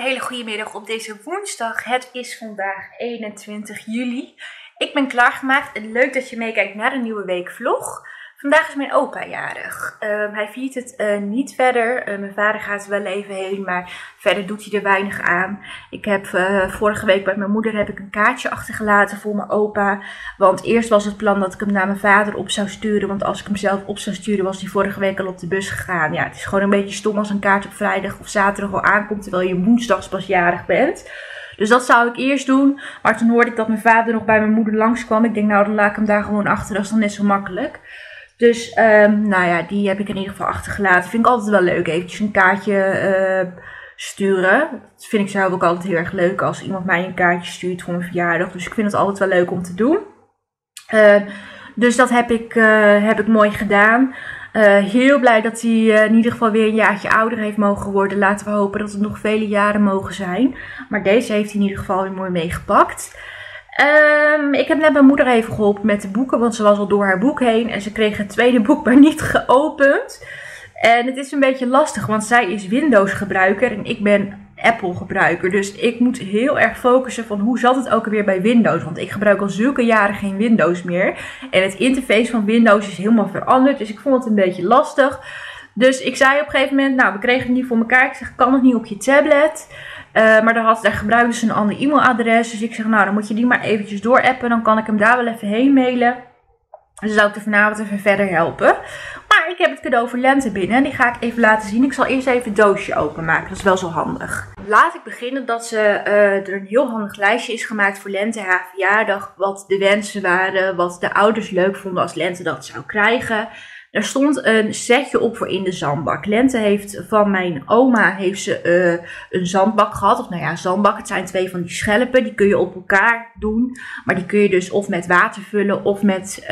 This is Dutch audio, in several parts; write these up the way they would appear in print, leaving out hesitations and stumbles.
hele goede middag op deze woensdag. Het is vandaag 21 juli. Ik ben klaargemaakt en leuk dat je meekijkt naar een nieuwe weekvlog. Vandaag is mijn opa jarig. Hij viert het niet verder. Mijn vader gaat er wel even heen, maar verder doet hij er weinig aan. Ik heb vorige week bij mijn moeder een kaartje achtergelaten voor mijn opa. Want eerst was het plan dat ik hem naar mijn vader op zou sturen. Want als ik hem zelf op zou sturen was hij vorige week al op de bus gegaan. Ja, het is gewoon een beetje stom als een kaart op vrijdag of zaterdag al aankomt terwijl je woensdags pas jarig bent. Dus dat zou ik eerst doen. Maar toen hoorde ik dat mijn vader nog bij mijn moeder langskwam. Ik denk nou dan laat ik hem daar gewoon achter, dat is dan net zo makkelijk. Dus, nou ja, die heb ik in ieder geval achtergelaten. Vind ik altijd wel leuk, eventjes een kaartje sturen. Dat vind ik zelf ook altijd heel erg leuk als iemand mij een kaartje stuurt voor mijn verjaardag. Dus ik vind het altijd wel leuk om te doen. Dus dat heb ik mooi gedaan. Heel blij dat hij in ieder geval weer een jaartje ouder heeft mogen worden. Laten we hopen dat het nog vele jaren mogen zijn. Maar deze heeft hij in ieder geval weer mooi meegepakt. Ik heb net mijn moeder even geholpen met de boeken, want ze was al door haar boek heen en ze kreeg het tweede boek maar niet geopend. En het is een beetje lastig, want zij is Windows gebruiker en ik ben Apple gebruiker. Dus ik moet heel erg focussen van hoe zat het ook alweer bij Windows, want ik gebruik al zulke jaren geen Windows meer. En het interface van Windows is helemaal veranderd, dus ik vond het een beetje lastig. Dus ik zei op een gegeven moment, nou we kregen het niet voor elkaar. Ik zeg, kan het niet op je tablet? Maar daar gebruikten ze een ander e-mailadres. Dus ik zeg, nou dan moet je die maar eventjes doorappen. Dan kan ik hem daar wel even heen mailen. Dus zou ik er vanavond even verder helpen. Maar ik heb het cadeau voor Lente binnen. En die ga ik even laten zien. Ik zal eerst even het doosje openmaken. Dat is wel zo handig. Laat ik beginnen dat er een heel handig lijstje is gemaakt voor Lente haar verjaardag. Wat de wensen waren. Wat de ouders leuk vonden als Lente dat zou krijgen. Er stond een setje op voor in de zandbak. Lente heeft van mijn oma een zandbak gehad. Of nou ja, zandbak. Het zijn twee van die schelpen. Die kun je op elkaar doen. Maar die kun je dus of met water vullen of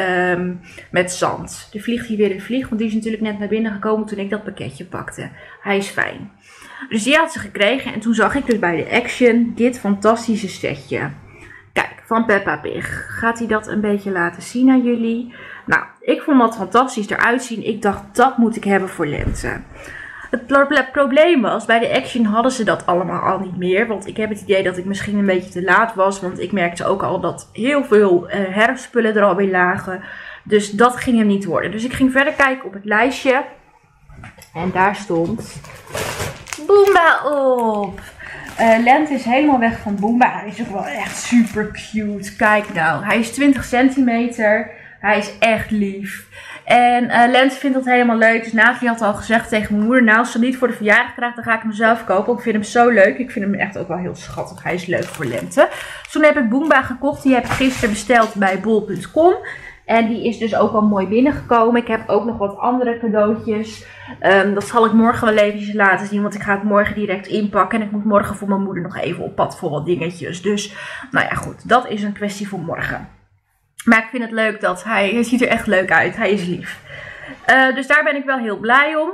met zand. Er vliegt hier weer een vlieg. Want die is natuurlijk net naar binnen gekomen toen ik dat pakketje pakte. Hij is fijn. Dus die had ze gekregen. En toen zag ik dus bij de Action dit fantastische setje. Kijk, van Peppa Pig. Gaat hij dat een beetje laten zien aan jullie? Nou, ik vond dat fantastisch eruit zien. Ik dacht, dat moet ik hebben voor Lente. Het probleem was, bij de Action hadden ze dat allemaal al niet meer. Want ik heb het idee dat ik misschien een beetje te laat was. Want ik merkte ook al dat heel veel herfstspullen er alweer lagen. Dus dat ging hem niet worden. Dus ik ging verder kijken op het lijstje. En daar stond Boomba op. Lente is helemaal weg van Boomba. Hij is ook wel echt super cute. Kijk nou, hij is 20 centimeter. Hij is echt lief. En Lente vindt dat helemaal leuk. Dus Nathalie had al gezegd tegen mijn moeder, nou als ze niet voor de verjaardag krijgt, dan ga ik hem zelf kopen. Ik vind hem zo leuk. Ik vind hem echt ook wel heel schattig. Hij is leuk voor Lente. Dus toen heb ik Boomba gekocht. Die heb ik gisteren besteld bij bol.com. En die is dus ook al mooi binnengekomen. Ik heb ook nog wat andere cadeautjes. Dat zal ik morgen wel eventjes laten zien. Want ik ga het morgen direct inpakken. En ik moet morgen voor mijn moeder nog even op pad voor wat dingetjes. Dus nou ja goed, dat is een kwestie voor morgen. Maar ik vind het leuk dat hij ziet er echt leuk uit. Hij is lief. Dus daar ben ik wel heel blij om.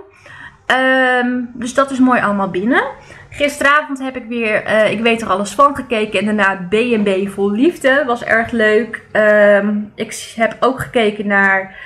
Dus dat is mooi allemaal binnen. Gisteravond heb ik weer, ik weet er alles van, gekeken. En daarna B&B Vol Liefde. Was erg leuk. Ik heb ook gekeken naar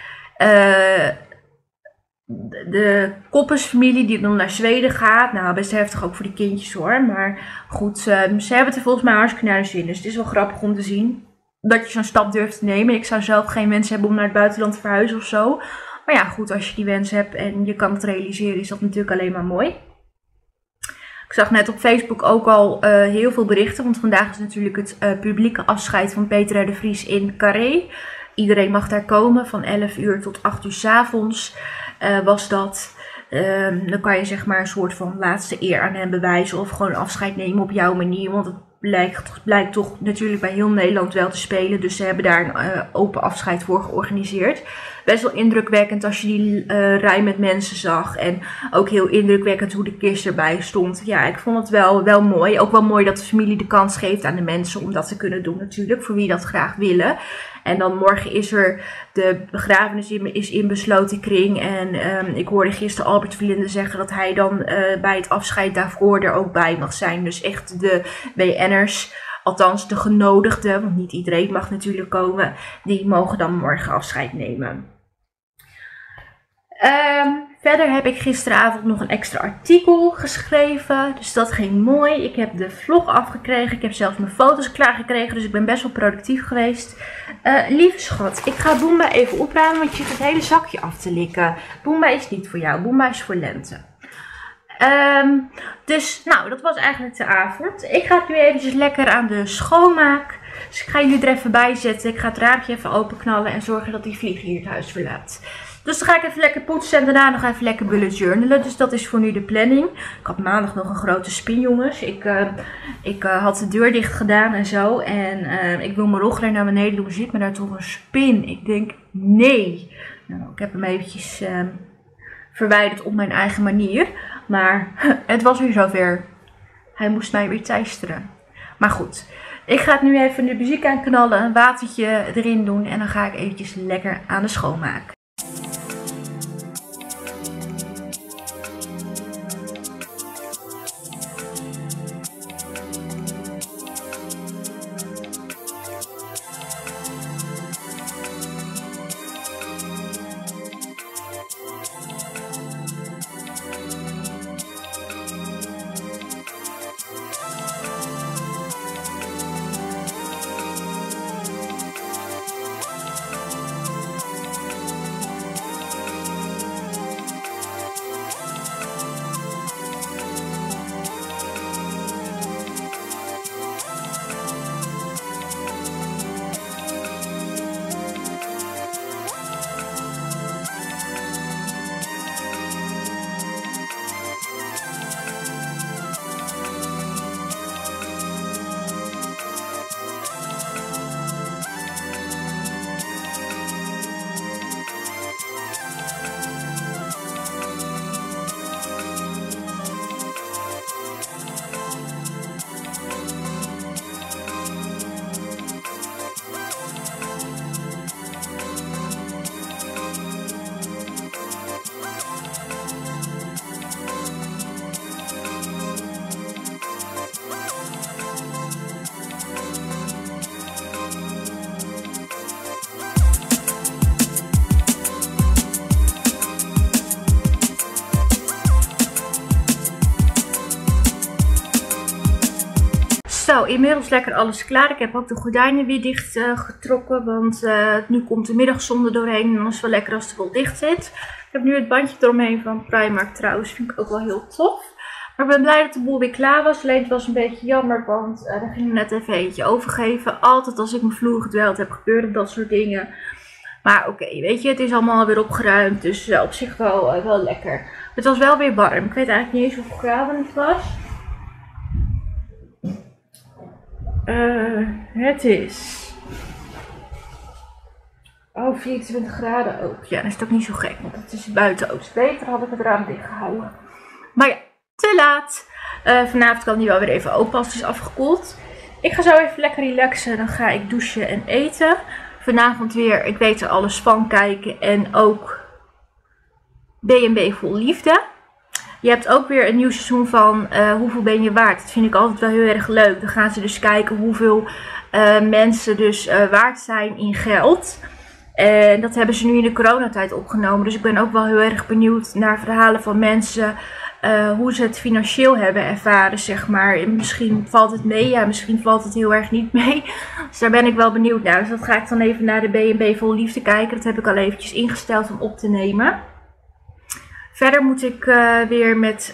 de Koppensfamilie die dan naar Zweden gaat. Nou, best heftig ook voor die kindjes hoor. Maar goed, ze hebben het er volgens mij hartstikke naar de zin. Dus het is wel grappig om te zien dat je zo'n stap durft te nemen. Ik zou zelf geen wens hebben om naar het buitenland te verhuizen of zo. Maar ja, goed, als je die wens hebt en je kan het realiseren, is dat natuurlijk alleen maar mooi. Ik zag net op Facebook ook al heel veel berichten. Want vandaag is natuurlijk het publieke afscheid van Peter R. de Vries in Carré. Iedereen mag daar komen. Van 11 uur tot 8 uur 's avonds was dat. Dan kan je zeg maar een soort van laatste eer aan hem bewijzen. Of gewoon afscheid nemen op jouw manier. Want het blijkt toch natuurlijk bij heel Nederland wel te spelen. Dus ze hebben daar een open afscheid voor georganiseerd. Best wel indrukwekkend als je die rij met mensen zag. En ook heel indrukwekkend hoe de kist erbij stond. Ja, ik vond het wel mooi. Ook wel mooi dat de familie de kans geeft aan de mensen om dat te kunnen doen natuurlijk. Voor wie dat graag willen. En dan morgen is er de begrafenis in besloten kring. En ik hoorde gisteren Albert Verlinde zeggen dat hij dan bij het afscheid daarvoor er ook bij mag zijn. Dus echt de WN'ers, althans de genodigden, want niet iedereen mag natuurlijk komen, die mogen dan morgen afscheid nemen. Verder Verder heb ik gisteravond nog een extra artikel geschreven. Dus dat ging mooi. Ik heb de vlog afgekregen. Ik heb zelfs mijn foto's klaargekregen. Dus ik ben best wel productief geweest. Lieve schat, ik ga Boomba even opruimen. Want je zit het hele zakje af te likken. Boomba is niet voor jou. Boomba is voor Lente. Dus nou, dat was eigenlijk de avond. Ik ga nu eventjes lekker aan de schoonmaak. Dus ik ga jullie er even bij zetten. Ik ga het raampje even openknallen en zorgen dat die vlieg hier het huis verlaat. Dus dan ga ik even lekker poetsen en daarna nog even lekker bullet journalen. Dus dat is voor nu de planning. Ik had maandag nog een grote spin, jongens. Ik had de deur dicht gedaan en zo. En ik wil mijn rogler naar beneden doen. Zit me daar toch een spin? Ik denk, nee. Nou, ik heb hem eventjes verwijderd op mijn eigen manier. Maar het was weer zover. Hij moest mij weer teisteren. Maar goed. Ik ga het nu even de muziek aanknallen. Een watertje erin doen. En dan ga ik eventjes lekker aan de schoonmaak. Zo, inmiddels lekker alles klaar. Ik heb ook de gordijnen weer dicht getrokken, want nu komt de middagzon er doorheen en dan is het wel lekker als het wel dicht zit. Ik heb nu het bandje eromheen van Primark trouwens, vind ik ook wel heel tof. Maar ik ben blij dat de boel weer klaar was. Alleen het was een beetje jammer, want daar ging ik net even eentje overgeven. Altijd als ik mijn vloer gedweld heb, gebeurde dat soort dingen. Maar oké, weet je, het is allemaal weer opgeruimd, dus op zich wel lekker. Het was wel weer warm. Ik weet eigenlijk niet eens hoeveel graden het was. Het is 24 graden ook. Ja, dat is ook niet zo gek, want het is buiten ook. Beter had ik het raam dicht gehouden. Maar ja, te laat. Vanavond kan die wel weer even open als het is afgekoeld. Ik ga zo even lekker relaxen. Dan ga ik douchen en eten. Vanavond weer, ik weet er alles van, kijken. En ook B&B Vol Liefde. Je hebt ook weer een nieuw seizoen van Hoeveel Ben Je Waard. Dat vind ik altijd wel heel erg leuk. Dan gaan ze dus kijken hoeveel mensen dus waard zijn in geld. En dat hebben ze nu in de coronatijd opgenomen. Dus ik ben ook wel heel erg benieuwd naar verhalen van mensen. Hoe ze het financieel hebben ervaren, zeg maar. En misschien valt het mee, ja, misschien valt het heel erg niet mee. Dus daar ben ik wel benieuwd naar. Dus dat ga ik dan even naar de B&B Vol Liefde kijken. Dat heb ik al eventjes ingesteld om op te nemen. Verder moet ik weer met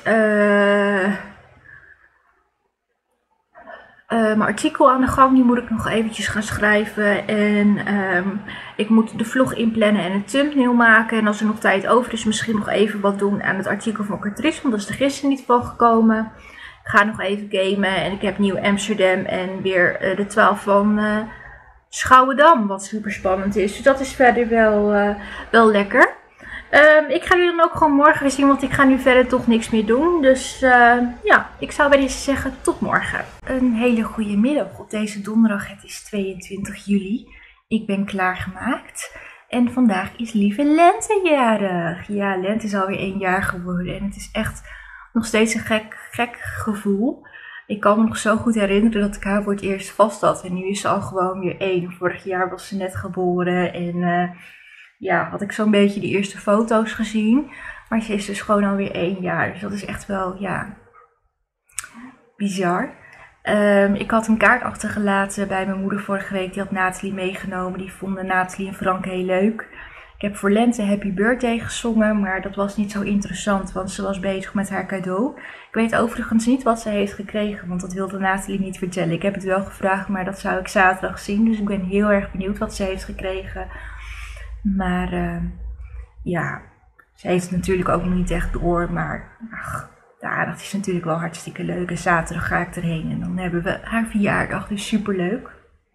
mijn artikel aan de gang. Die moet ik nog eventjes gaan schrijven. En ik moet de vlog inplannen en een thumbnail maken. En als er nog tijd over is, misschien nog even wat doen aan het artikel van Catrice. Want dat is er gisteren niet van gekomen. Ik ga nog even gamen. En ik heb Nieuw Amsterdam en weer de 12 van Schouwendam. Wat super spannend is. Dus dat is verder wel lekker. Ik ga jullie dan ook gewoon morgen weer zien, want ik ga nu verder toch niks meer doen. Dus ja, ik zou bij deze zeggen tot morgen. Een hele goede middag op deze donderdag. Het is 22 juli. Ik ben klaargemaakt. En vandaag is lieve Lente jarig. Ja, Lente is alweer 1 jaar geworden. En het is echt nog steeds een gek gevoel. Ik kan me nog zo goed herinneren dat ik haar voor het eerst vast had. En nu is ze al gewoon weer 1. Vorig jaar was ze net geboren en... ja, had ik zo'n beetje de eerste foto's gezien. Maar ze is dus gewoon alweer 1 jaar. Dus dat is echt wel, ja, bizar. Ik had een kaart achtergelaten bij mijn moeder vorige week. Die had Nathalie meegenomen. Die vonden Nathalie en Frank heel leuk. Ik heb voor Lente Happy Birthday gezongen. Maar dat was niet zo interessant. Want ze was bezig met haar cadeau. Ik weet overigens niet wat ze heeft gekregen. Want dat wilde Nathalie niet vertellen. Ik heb het wel gevraagd. Maar dat zou ik zaterdag zien. Dus ik ben heel erg benieuwd wat ze heeft gekregen. Maar ja, ze heeft het natuurlijk ook nog niet echt door. Maar ach, ja, dat is natuurlijk wel hartstikke leuk. En zaterdag ga ik erheen en dan hebben we haar verjaardag. Dus super leuk.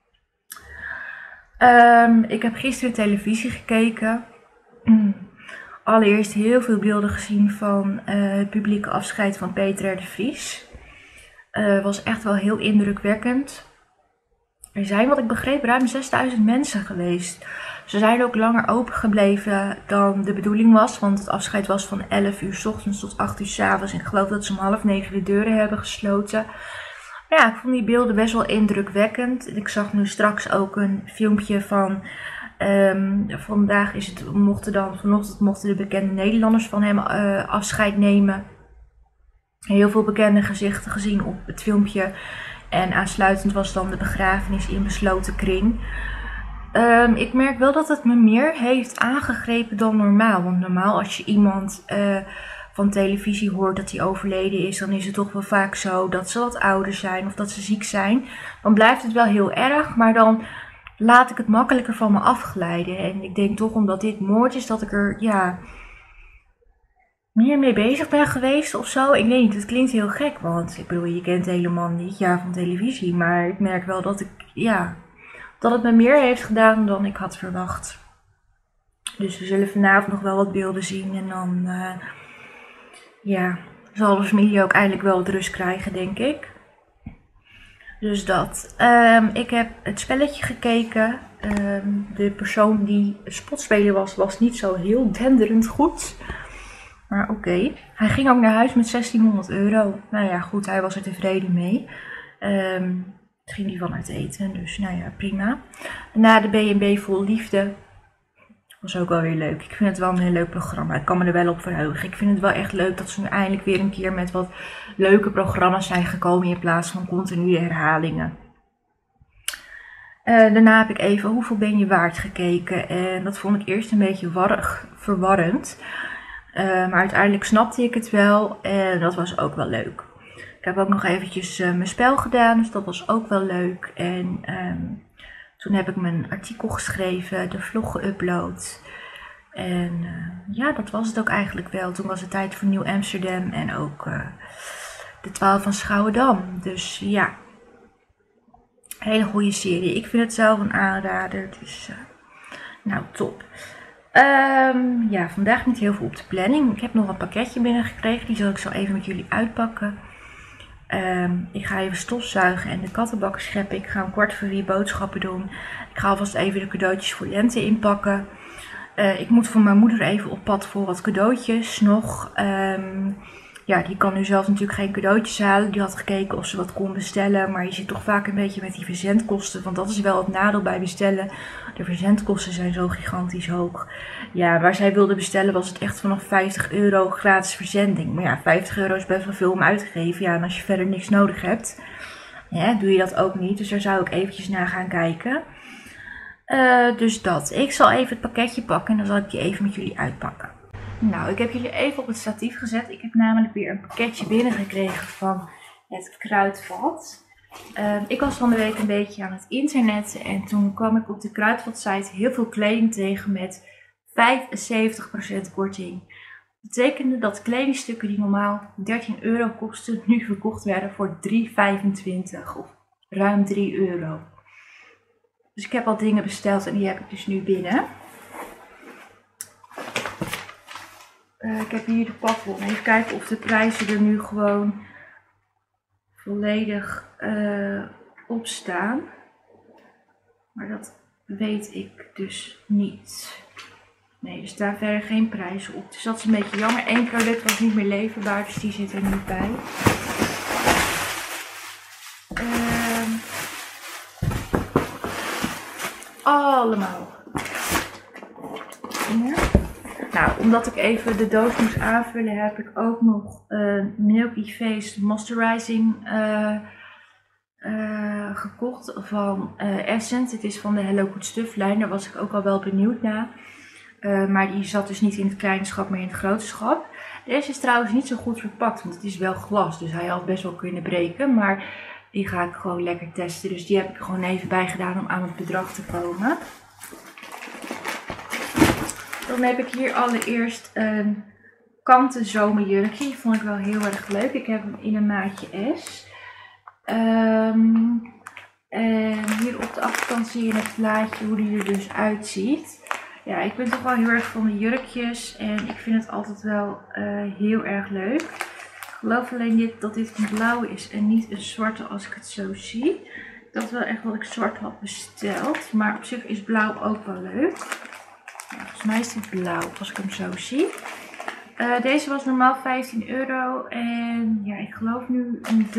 Ik heb gisteren televisie gekeken. Allereerst heel veel beelden gezien van het publieke afscheid van Peter R. de Vries. Was echt wel heel indrukwekkend. Er zijn, wat ik begreep, ruim 6000 mensen geweest. Ze zijn ook langer open gebleven dan de bedoeling was. Want het afscheid was van 11 uur 's ochtends tot 8 uur 's avonds. En ik geloof dat ze om 8:30 de deuren hebben gesloten. Maar ja, ik vond die beelden best wel indrukwekkend. Ik zag nu straks ook een filmpje van... vandaag is het, vanochtend mochten de bekende Nederlanders van hem afscheid nemen. Heel veel bekende gezichten gezien op het filmpje. En aansluitend was dan de begrafenis in besloten kring. Ik merk wel dat het me meer heeft aangegrepen dan normaal. Want normaal als je iemand van televisie hoort dat hij overleden is, dan is het toch wel vaak zo dat ze wat ouder zijn of dat ze ziek zijn. Dan blijft het wel heel erg, maar dan laat ik het makkelijker van me afglijden. En ik denk toch, omdat dit moord is, dat ik er meer mee bezig ben geweest of zo. Ik weet niet, het klinkt heel gek, want ik bedoel, je kent helemaal niet van televisie. Maar ik merk wel dat dat het me meer heeft gedaan dan ik had verwacht. Dus we zullen vanavond nog wel wat beelden zien. En dan zal de familie ook eindelijk wel wat rust krijgen, denk ik. Dus dat. Ik heb het spelletje gekeken. De persoon die spotspeler was niet zo heel denderend goed. Maar oké. Hij ging ook naar huis met €1600. Nou ja, goed, hij was er tevreden mee. Het ging hij van uit eten, dus nou ja, prima. Na de B&B Vol Liefde was ook wel weer leuk. Ik vind het wel een heel leuk programma. Ik kan me er wel op verheugen. Ik vind het wel echt leuk dat ze nu eindelijk weer een keer met wat leuke programma's zijn gekomen in plaats van continue herhalingen. Daarna heb ik even Hoeveel ben je waard gekeken. En dat vond ik eerst een beetje verwarrend. Maar uiteindelijk snapte ik het wel en dat was ook wel leuk. Ik heb ook nog eventjes mijn spel gedaan, dus dat was ook wel leuk. En toen heb ik mijn artikel geschreven, de vlog geüpload. En dat was het ook eigenlijk wel. Toen was het tijd voor Nieuw Amsterdam en ook de 12 van Schouwendam. Dus ja, hele goede serie. Ik vind het zelf een aanrader, dus nou top. Vandaag niet heel veel op de planning. Ik heb nog een pakketje binnengekregen. Die zal ik zo even met jullie uitpakken. Ik ga even stofzuigen en de kattenbakken scheppen. Ik ga om 4:15 boodschappen doen. Ik ga alvast even de cadeautjes voor Lente inpakken. Ik moet voor mijn moeder even op pad voor wat cadeautjes nog. Die kan nu zelf natuurlijk geen cadeautjes halen. Die had gekeken of ze wat kon bestellen. Maar je zit toch vaak een beetje met die verzendkosten. Want dat is wel het nadeel bij bestellen. De verzendkosten zijn zo gigantisch hoog. Ja, waar zij wilde bestellen was het echt vanaf €50 gratis verzending. Maar ja, €50 is best wel veel om uit te geven. Ja, en als je verder niks nodig hebt, doe je dat ook niet. Dus daar zou ik eventjes naar gaan kijken. Dus dat. Ik zal even het pakketje pakken en dan zal ik die even met jullie uitpakken. Nou, ik heb jullie even op het statief gezet. Ik heb namelijk weer een pakketje binnengekregen van het Kruidvat. Ik was van de week een beetje aan het internetten en toen kwam ik op de Kruidvat-site heel veel kleding tegen met 75% korting. Dat betekende dat kledingstukken die normaal €13 kosten, nu verkocht werden voor €3,25 of ruim €3. Dus ik heb al dingen besteld en die heb ik dus nu binnen. Ik heb hier de pakbon. Even kijken of de prijzen er nu gewoon volledig op staan. Maar dat weet ik dus niet. Nee, er staan verder geen prijzen op. Dus dat is een beetje jammer. Eén product was niet meer leverbaar, dus die zit er niet bij. Allemaal. Ja. Nou, omdat ik even de doos moest aanvullen, heb ik ook nog Milky Face Moisturizing gekocht van Essence. Het is van de Hello Good Stuff lijn, daar was ik ook al wel benieuwd naar. Maar die zat dus niet in het kleine schap, maar in het grote schap. Deze is trouwens niet zo goed verpakt, want het is wel glas, dus hij had best wel kunnen breken. Maar die ga ik gewoon lekker testen, dus die heb ik er gewoon even bij gedaan om aan het bedrag te komen. Dan heb ik hier allereerst een kanten zomerjurkje. Die vond ik wel heel erg leuk. Ik heb hem in een maatje S. En hier op de achterkant zie je het plaatje hoe die er dus uitziet. Ja, ik ben toch wel heel erg van de jurkjes en ik vind het altijd wel heel erg leuk. Ik geloof alleen dat dit een blauw is en niet een zwarte als ik het zo zie. Ik dacht wel echt dat ik zwart had besteld, maar op zich is blauw ook wel leuk. Ja, volgens mij is dit blauw als ik hem zo zie. Deze was normaal €15 en ja, ik geloof nu een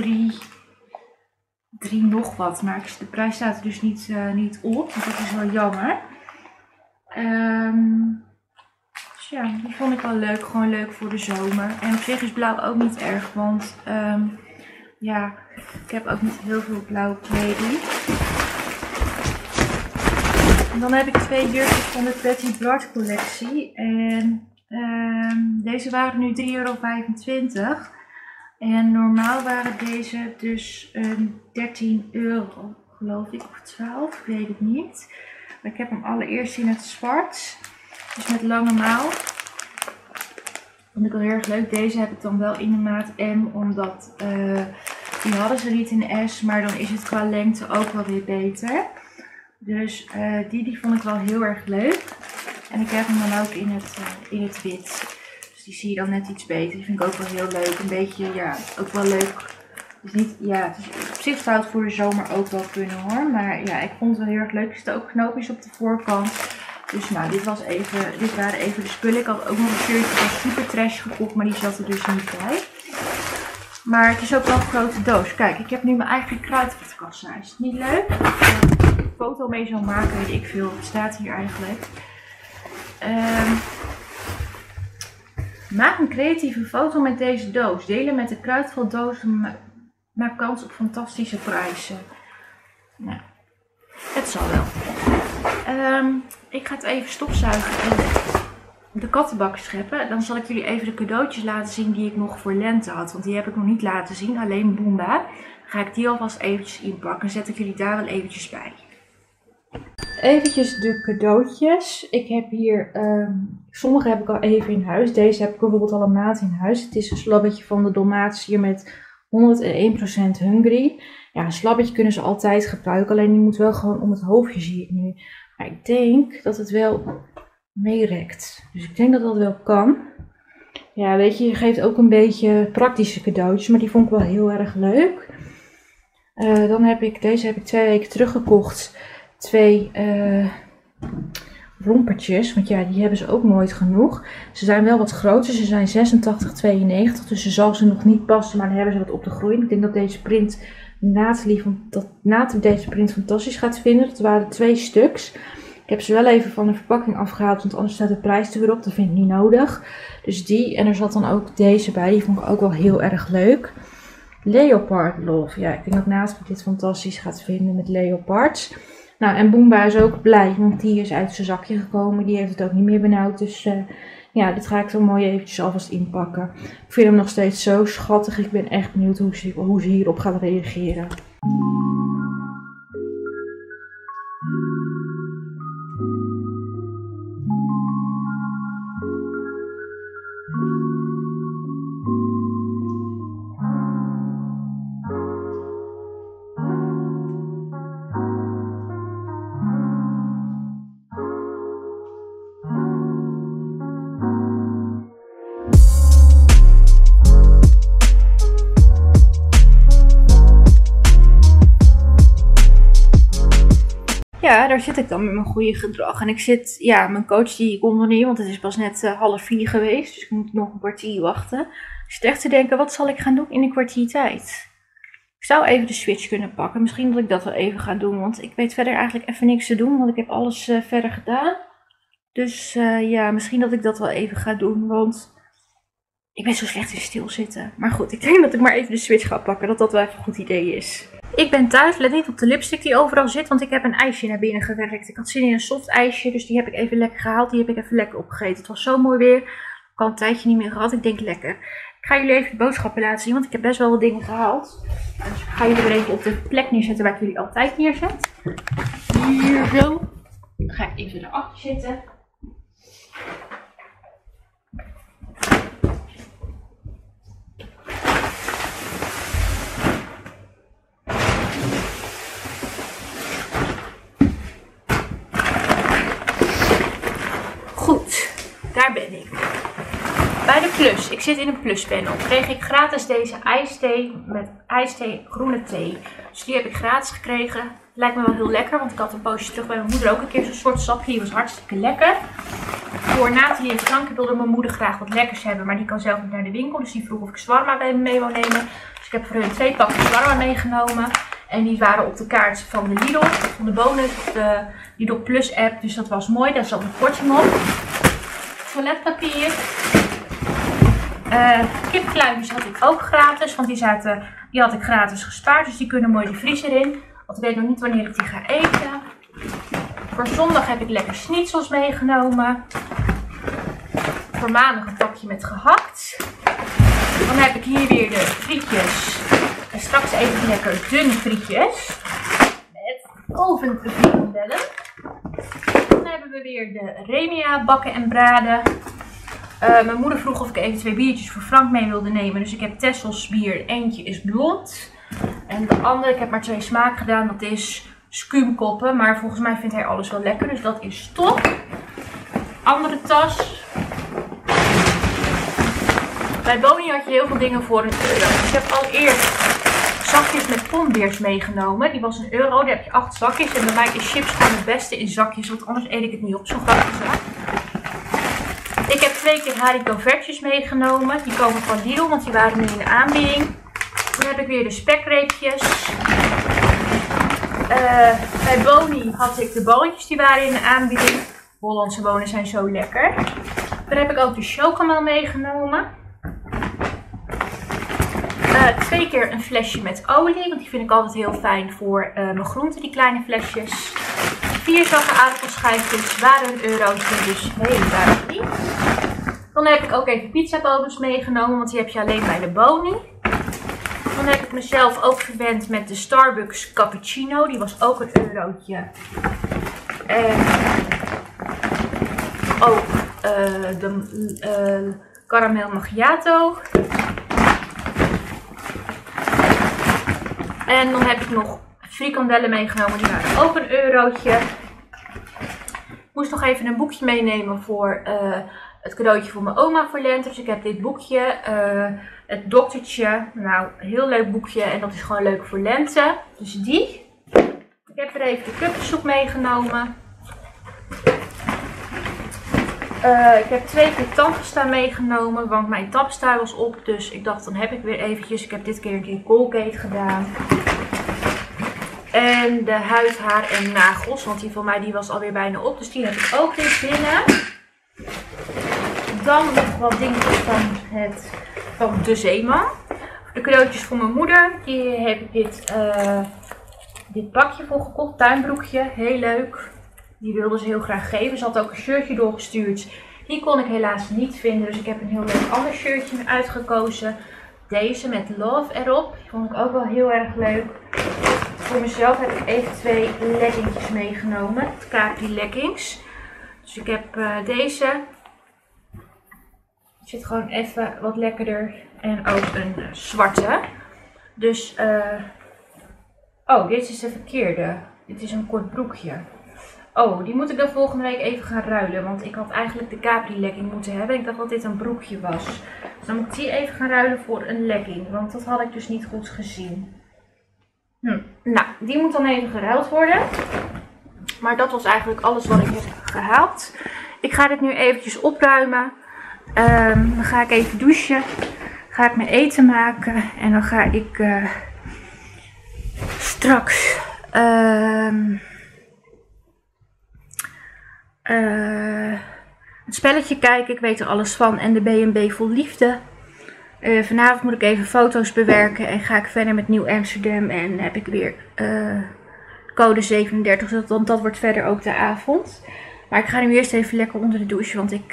3 nog wat, maar de prijs staat er dus niet op, dus dat is wel jammer. Dus ja, die vond ik wel leuk, gewoon leuk voor de zomer. En op zich is blauw ook niet erg, want ja, ik heb ook niet heel veel blauwe kleding. En dan heb ik 2 jurkjes van de Pretty Broad collectie en deze waren nu €3,25. En normaal waren deze dus €13 geloof ik, of 12, ik weet het niet. Maar ik heb hem allereerst in het zwart, dus met lange mouw. Vond ik wel heel erg leuk. Deze heb ik dan wel in de maat M, omdat die hadden ze niet in S, maar dan is het qua lengte ook wel weer beter. Dus die vond ik wel heel erg leuk. En ik heb hem dan ook in het wit. Dus die zie je dan net iets beter. Die vind ik ook wel heel leuk. Een beetje, ja, ook wel leuk. Dus niet, ja, het is op zich zou het voor de zomer ook wel kunnen hoor. Maar ja, ik vond het wel heel erg leuk. Er zitten ook knoopjes op de voorkant. Dus nou, dit waren even de spullen. Ik had ook nog een shirtje van Super Trash gekocht, maar die zat er dus niet bij. Maar het is ook wel een grote doos. Kijk, ik heb nu mijn eigen kruidvatkast. Is het niet leuk? Als ik een foto mee zou maken, weet ik veel. Wat staat hier eigenlijk? Maak een creatieve foto met deze doos. Delen met de kruidvatdoos. Maak kans op fantastische prijzen. Nou, het zal wel. Ik ga het even stofzuigen en de kattenbak scheppen. Dan zal ik jullie even de cadeautjes laten zien die ik nog voor lente had. Want die heb ik nog niet laten zien, alleen Boomba. Dan ga ik die alvast eventjes inpakken en zet ik jullie daar wel eventjes bij. Eventjes de cadeautjes. Ik heb hier, sommige heb ik al even in huis. Deze heb ik bijvoorbeeld al een maand in huis. Het is een slabbetje van de Dalmatiër met 101% Hungry. Ja, een slabbetje kunnen ze altijd gebruiken. Alleen die moet wel gewoon om het hoofdje, zie ik nu. Maar ik denk dat het wel meerekt. Dus ik denk dat dat wel kan. Ja, weet je geeft ook een beetje praktische cadeautjes. Maar die vond ik wel heel erg leuk. Dan heb ik, deze heb ik 2 weken teruggekocht. 2 rompertjes. Want ja, die hebben ze ook nooit genoeg. Ze zijn wel wat groter. Ze zijn 86,92. Dus ze zal ze nog niet passen. Maar dan hebben ze wat op te groeien. Ik denk dat deze print Nathalie deze print fantastisch gaat vinden. Dat waren 2 stuks. Ik heb ze wel even van de verpakking afgehaald. Want anders staat de prijs er weer op. Dat vind ik niet nodig. Dus die. En er zat dan ook deze bij. Die vond ik ook wel heel erg leuk. Leopard Love. Ja, ik denk dat Nathalie dit fantastisch gaat vinden met leopards. Nou, en Boomba is ook blij, want die is uit zijn zakje gekomen. Die heeft het ook niet meer benauwd. Dus ja, dit ga ik zo mooi eventjes alvast inpakken. Ik vind hem nog steeds zo schattig. Ik ben echt benieuwd hoe ze hierop gaat reageren. Ja, daar zit ik dan met mijn goede gedrag. En ik zit, ja, mijn coach die komt nog niet, want het is pas net 3:30 geweest. Dus ik moet nog een kwartier wachten. Ik zit echt te denken, wat zal ik gaan doen in een kwartier tijd? Ik zou even de switch kunnen pakken. Misschien dat ik dat wel even ga doen, want ik weet verder eigenlijk even niks te doen. Want ik heb alles verder gedaan. Dus ja, misschien dat ik dat wel even ga doen, want ik ben zo slecht in stilzitten. Maar goed, ik denk dat ik maar even de switch ga pakken, dat dat wel even een goed idee is. Ik ben thuis, let niet op de lipstick die overal zit, want ik heb een ijsje naar binnen gewerkt. Ik had zin in een soft ijsje, dus die heb ik even lekker gehaald. Die heb ik even lekker opgegeten. Het was zo mooi weer. Ik heb al een tijdje niet meer gehad. Ik denk lekker. Ik ga jullie even de boodschappen laten zien, want ik heb best wel wat dingen gehaald. Dus ik ga jullie er even op de plek neerzetten waar ik jullie altijd neerzet. Hier zo. Dan ga ik even erachter zitten. Goed, daar ben ik. Bij de Plus, ik zit in een Plus-panel, kreeg ik gratis deze ijsthee met ijsthee groene thee. Dus die heb ik gratis gekregen. Lijkt me wel heel lekker, want ik had een poosje terug bij mijn moeder ook een keer zo'n soort sapje. Die was hartstikke lekker. Voor Nathalie en Frank wilde mijn moeder graag wat lekkers hebben, maar die kan zelf niet naar de winkel. Dus die vroeg of ik shawarma bij me mee wou nemen. Dus ik heb voor hun 2 pakken shawarma meegenomen. En die waren op de kaart van de Lidl, van de bonus, of de Lidl Plus app. Dus dat was mooi, daar zat een korting op. Toiletpapier. Kipkluitjes had ik ook gratis, want die had ik gratis gespaard. Dus die kunnen mooi de vriezer in. Want ik weet nog niet wanneer ik die ga eten. Voor zondag heb ik lekker schnitzels meegenomen. Voor maandag een pakje met gehakt. Dan heb ik hier weer de frietjes. En straks even lekker dunne frietjes. Met ovenfrikandellen. Dan hebben we weer de Remia bakken en braden. Mijn moeder vroeg of ik even 2 biertjes voor Frank mee wilde nemen. Dus ik heb Tessels bier. Eentje is blond. En de andere, ik heb maar 2 smaken gedaan. Dat is skuumkoppen. Maar volgens mij vindt hij alles wel lekker. Dus dat is top. Andere tas. Bij Boni had je heel veel dingen voor €1. Ik heb allereerst zakjes met pombeers meegenomen. Die was €1. Daar heb je 8 zakjes. En bij mij is chips gewoon het beste in zakjes. Want anders eet ik het niet op. Zo'n grote zak. Ik heb 2 keer Haribo vertjes meegenomen. Die komen van Lidl, want die waren nu in de aanbieding. Dan heb ik weer de spekreepjes. Bij Boni had ik de balletjes, die waren in de aanbieding. Hollandse bonen zijn zo lekker. Dan heb ik ook de chocomel meegenomen. 2 keer een flesje met olie, want die vind ik altijd heel fijn voor mijn groenten, die kleine flesjes. 4 zakken aardappelschijfjes, waren €1, dus heel duidelijk niet. Dan heb ik ook even pizzabodens meegenomen, want die heb je alleen bij de Boni. Dan heb ik mezelf ook verwend met de Starbucks cappuccino, die was ook €1. En ook de caramel macchiato. En dan heb ik nog frikandellen meegenomen, die waren ook €1. Ik moest nog even een boekje meenemen voor het cadeautje voor mijn oma voor lente. Dus ik heb dit boekje, het doktertje. Nou, een heel leuk boekje en dat is gewoon leuk voor lente. Dus die. Ik heb er even de kuppensoep meegenomen. Ik heb 2 keer tandpasta meegenomen, want mijn tandpasta was op. Dus ik dacht, dan heb ik weer eventjes. Ik heb dit keer een keer Colgate gedaan. En de huid, haar en nagels, want die van mij die was alweer bijna op. Dus die heb ik ook weer binnen. Dan nog wat dingetjes van de Zeeman. De cadeautjes voor mijn moeder. Die heb ik dit pakje voor gekocht. Tuinbroekje. Heel leuk. Die wilde ze heel graag geven. Ze had ook een shirtje doorgestuurd. Die kon ik helaas niet vinden. Dus ik heb een heel leuk ander shirtje uitgekozen. Deze met love erop. Die vond ik ook wel heel erg leuk. Voor mezelf heb ik even 2 leggingjes meegenomen. Capri leggings. Dus ik heb deze. Die zit gewoon even wat lekkerder. En ook een zwarte. Dus, oh, dit is de verkeerde. Dit is een kort broekje. Oh, die moet ik dan volgende week even gaan ruilen. Want ik had eigenlijk de Capri legging moeten hebben. Ik dacht dat dit een broekje was. Dus dan moet ik die even gaan ruilen voor een legging. Want dat had ik dus niet goed gezien. Nou, die moet dan even geruild worden. Maar dat was eigenlijk alles wat ik heb gehaald. Ik ga dit nu eventjes opruimen. Dan ga ik even douchen. Ga ik mijn eten maken. En dan ga ik straks het spelletje kijken. Ik weet er alles van. En de B&B Vol Liefde. Vanavond moet ik even foto's bewerken. En ga ik verder met Nieuw Amsterdam. En heb ik weer code 37. Want dat wordt verder ook de avond. Maar ik ga nu eerst even lekker onder de douche. Want ik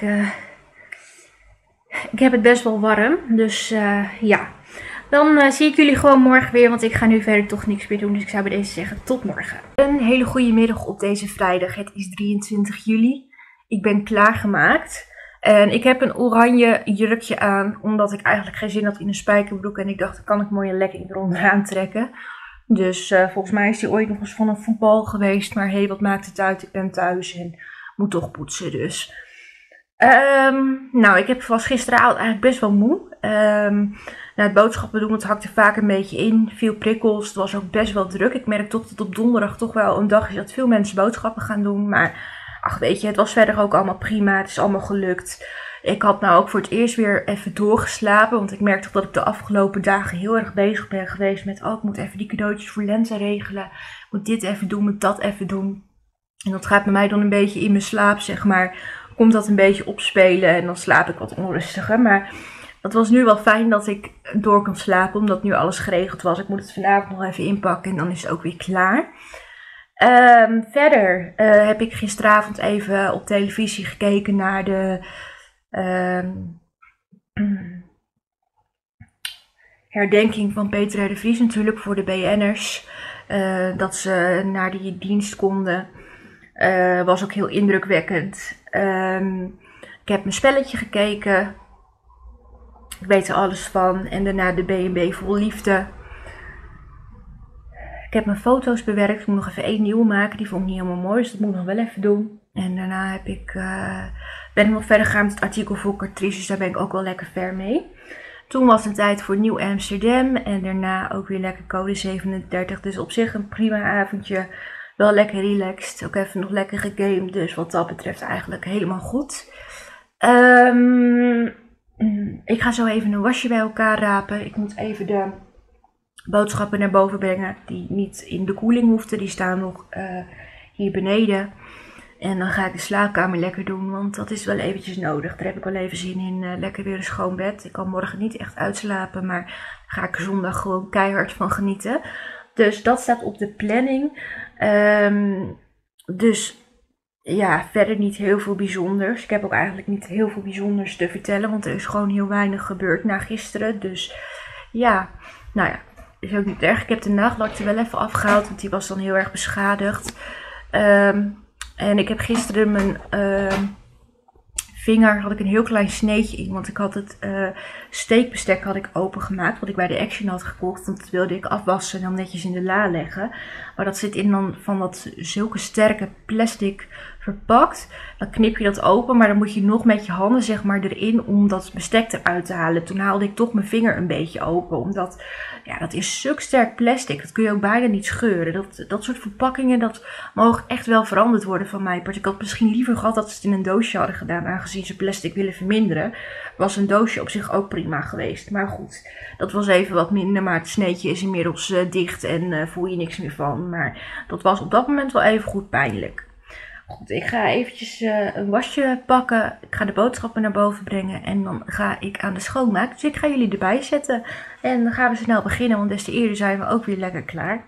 heb het best wel warm. Dus ja. Dan zie ik jullie gewoon morgen weer, want ik ga nu verder toch niks meer doen. Dus ik zou bij deze zeggen, tot morgen. Een hele goede middag op deze vrijdag. Het is 23 juli. Ik ben klaargemaakt. En ik heb een oranje jurkje aan, omdat ik eigenlijk geen zin had in een spijkerbroek. En ik dacht, dan kan ik mooi een lekking eronder aantrekken. Dus volgens mij is die ooit nog eens van een voetbal geweest. Maar hé, wat maakt het uit? Ik ben thuis en moet toch poetsen dus. Nou, ik was gisteravond eigenlijk best wel moe. Na het boodschappen doen, het hakte vaak een beetje in. Veel prikkels, het was ook best wel druk. Ik merk toch dat op donderdag toch wel een dag is dat veel mensen boodschappen gaan doen. Maar ach weet je, het was verder ook allemaal prima. Het is allemaal gelukt. Ik had nou ook voor het eerst weer even doorgeslapen. Want ik merk toch dat ik de afgelopen dagen heel erg bezig ben geweest met... Oh, ik moet even die cadeautjes voor lente regelen. Ik moet dit even doen, moet dat even doen. En dat gaat bij mij dan een beetje in mijn slaap, zeg maar. Komt dat een beetje opspelen en dan slaap ik wat onrustiger. Maar het was nu wel fijn dat ik door kan slapen, omdat nu alles geregeld was. Ik moet het vanavond nog even inpakken en dan is het ook weer klaar. Verder heb ik gisteravond even op televisie gekeken naar de herdenking van Peter R. de Vries natuurlijk voor de BN'ers. Dat ze naar die dienst konden. Was ook heel indrukwekkend. Ik heb mijn spelletje gekeken. Ik weet er alles van. En daarna de B&B Vol Liefde. Ik heb mijn foto's bewerkt. Ik moet nog even 1 nieuwe maken. Die vond ik niet helemaal mooi. Dus dat moet ik nog wel even doen. En daarna ben ik nog verder gegaan met het artikel voor Cartrice. Dus daar ben ik ook wel lekker ver mee. Toen was het tijd voor Nieuw Amsterdam. En daarna ook weer lekker code 37. Dus op zich een prima avondje. Wel lekker relaxed. Ook even nog lekker gegamed. Dus wat dat betreft eigenlijk helemaal goed. Ik ga zo even een wasje bij elkaar rapen. Ik moet even de boodschappen naar boven brengen. Die niet in de koeling hoefden. Die staan nog hier beneden. En dan ga ik de slaapkamer lekker doen. Want dat is wel eventjes nodig. Daar heb ik wel even zin in. Lekker weer een schoon bed. Ik kan morgen niet echt uitslapen. Maar daar ga ik er zondag gewoon keihard van genieten. Dus dat staat op de planning. Dus ja, verder niet heel veel bijzonders. Ik heb ook eigenlijk niet heel veel bijzonders te vertellen. Want er is gewoon heel weinig gebeurd na gisteren. Dus ja, nou ja, is ook niet erg. Ik heb de nagelak er wel even afgehaald. Want die was dan heel erg beschadigd. En ik heb gisteren mijn vinger, had ik een heel klein sneetje in. Want ik had het steekbestek had ik opengemaakt. Wat ik bij de Action had gekocht. Want dat wilde ik afwassen en dan netjes in de la leggen. Maar dat zit in dan van dat zulke sterke plastic verpakt. Dan knip je dat open. Maar dan moet je nog met je handen zeg maar erin om dat bestek eruit te halen. Toen haalde ik toch mijn vinger een beetje open. Omdat ja, dat is zulk sterk plastic. Dat kun je ook bijna niet scheuren. Dat soort verpakkingen, dat mogen echt wel veranderd worden van mij. Ik had misschien liever gehad dat ze het in een doosje hadden gedaan. Aangezien ze plastic willen verminderen. Was een doosje op zich ook prima geweest. Maar goed, dat was even wat minder. Maar het sneetje is inmiddels dicht en voel je niks meer van. Maar dat was op dat moment wel even goed pijnlijk. Goed, ik ga eventjes een wasje pakken. Ik ga de boodschappen naar boven brengen. En dan ga ik aan de schoonmaak. Dus ik ga jullie erbij zetten. En dan gaan we snel beginnen. Want des te eerder zijn we ook weer lekker klaar.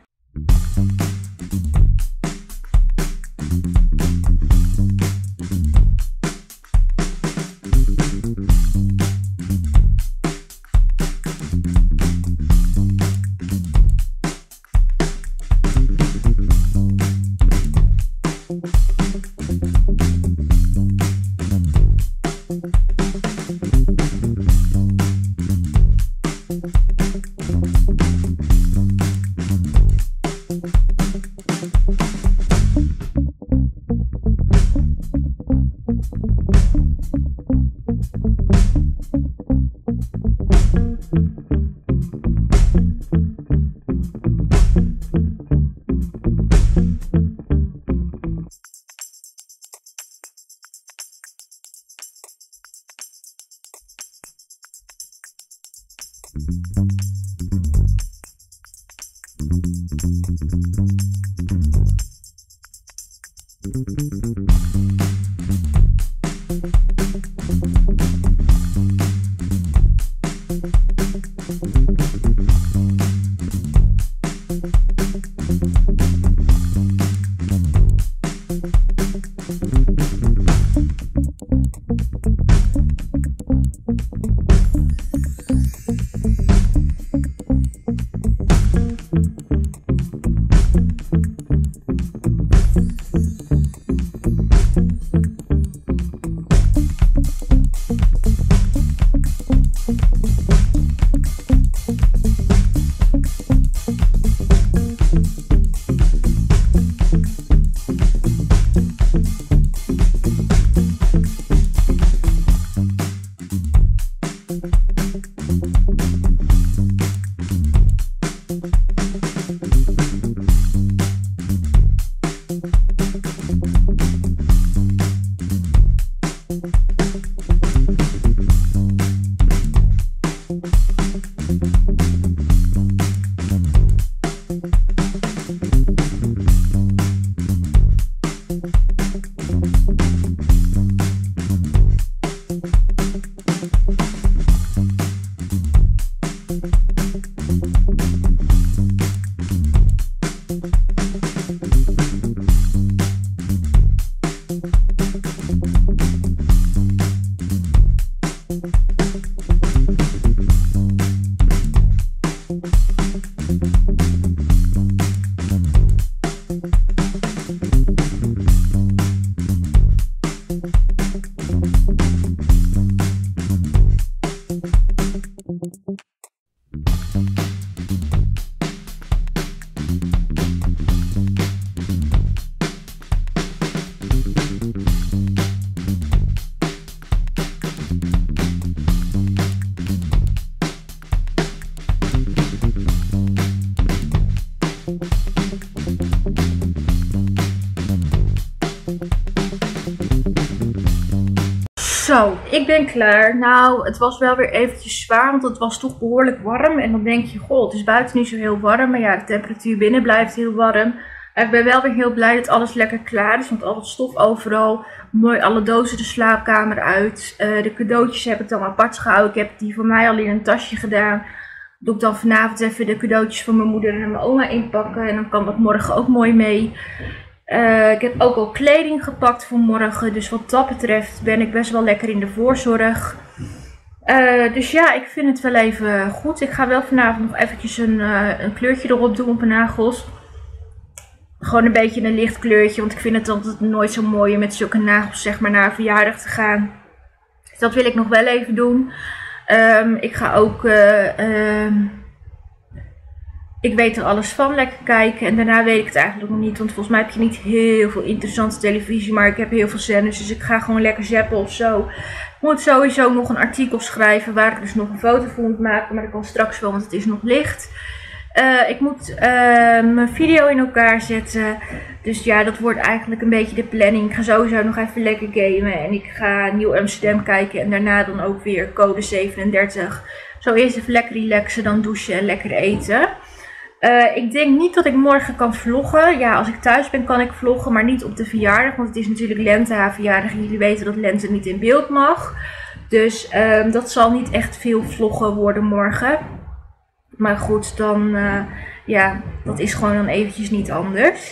Zo, ik ben klaar. Nou, het was wel weer eventjes zwaar, want het was toch behoorlijk warm. En dan denk je, goh, het is buiten niet zo heel warm. Maar ja, de temperatuur binnen blijft heel warm. Ik ben wel weer heel blij dat alles lekker klaar is. Want al het stof overal, mooi alle dozen de slaapkamer uit. De cadeautjes heb ik dan apart gehouden. Ik heb die voor mij al in een tasje gedaan. Doe ik dan vanavond even de cadeautjes van mijn moeder en mijn oma inpakken. En dan kan dat morgen ook mooi mee. Ik heb ook al kleding gepakt voor morgen. Dus wat dat betreft ben ik best wel lekker in de voorzorg. Dus ja, ik vind het wel even goed. Ik ga wel vanavond nog eventjes een kleurtje erop doen op mijn nagels. Gewoon een beetje een licht kleurtje. Want ik vind het altijd nooit zo mooi om met zulke nagels zeg maar naar een verjaardag te gaan. Dus dat wil ik nog wel even doen. Ik ga ook... ik weet er alles van, lekker kijken. En daarna weet ik het eigenlijk nog niet. Want volgens mij heb je niet heel veel interessante televisie. Maar ik heb heel veel zenders. Dus ik ga gewoon lekker zappen of zo. Ik moet sowieso nog een artikel schrijven. Waar ik dus nog een foto voor moet maken. Maar dat kan straks wel, want het is nog licht. Ik moet mijn video in elkaar zetten. Dus ja, dat wordt eigenlijk een beetje de planning. Ik ga sowieso nog even lekker gamen. En ik ga Nieuw Amsterdam kijken. En daarna dan ook weer code 37. Zo eerst even lekker relaxen. Dan douchen en lekker eten. Ik denk niet dat ik morgen kan vloggen. Ja, als ik thuis ben kan ik vloggen, maar niet op de verjaardag. Want het is natuurlijk lente, haar verjaardag. En jullie weten dat lente niet in beeld mag. Dus dat zal niet echt veel vloggen worden morgen. Maar goed, dan ja, dat is gewoon dan eventjes niet anders.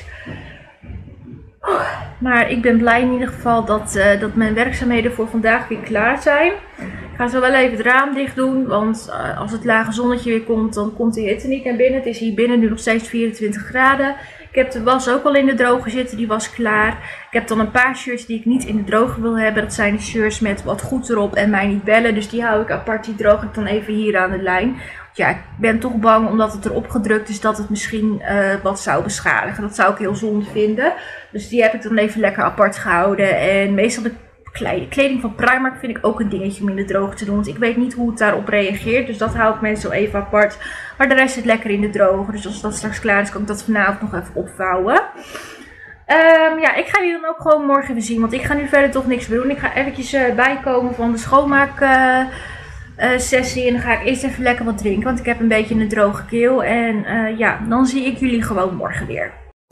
Maar ik ben blij in ieder geval dat mijn werkzaamheden voor vandaag weer klaar zijn. Ik ga zo wel even het raam dicht doen, want als het lage zonnetje weer komt, dan komt de hitte niet naar binnen. Het is hier binnen nu nog steeds 24 graden. Ik heb de was ook al in de droger zitten, die was klaar. Ik heb dan een paar shirts die ik niet in de droger wil hebben. Dat zijn de shirts met wat goed erop en mij niet bellen. Dus die hou ik apart, die droog ik dan even hier aan de lijn. Ja, ik ben toch bang omdat het erop gedrukt is dat het misschien wat zou beschadigen. Dat zou ik heel zonde vinden. Dus die heb ik dan even lekker apart gehouden. En meestal de kleding van Primark vind ik ook een dingetje om in de droog te doen. Want ik weet niet hoe het daarop reageert. Dus dat hou ik meestal even apart. Maar de rest zit lekker in de droger. Dus als dat straks klaar is, kan ik dat vanavond nog even opvouwen. Ja, ik ga jullie dan ook gewoon morgen weer zien. Want ik ga nu verder toch niks meer doen. Ik ga eventjes bijkomen van de schoonmaak sessie. En dan ga ik eerst even lekker wat drinken. Want ik heb een beetje een droge keel. En ja, dan zie ik jullie gewoon morgen weer.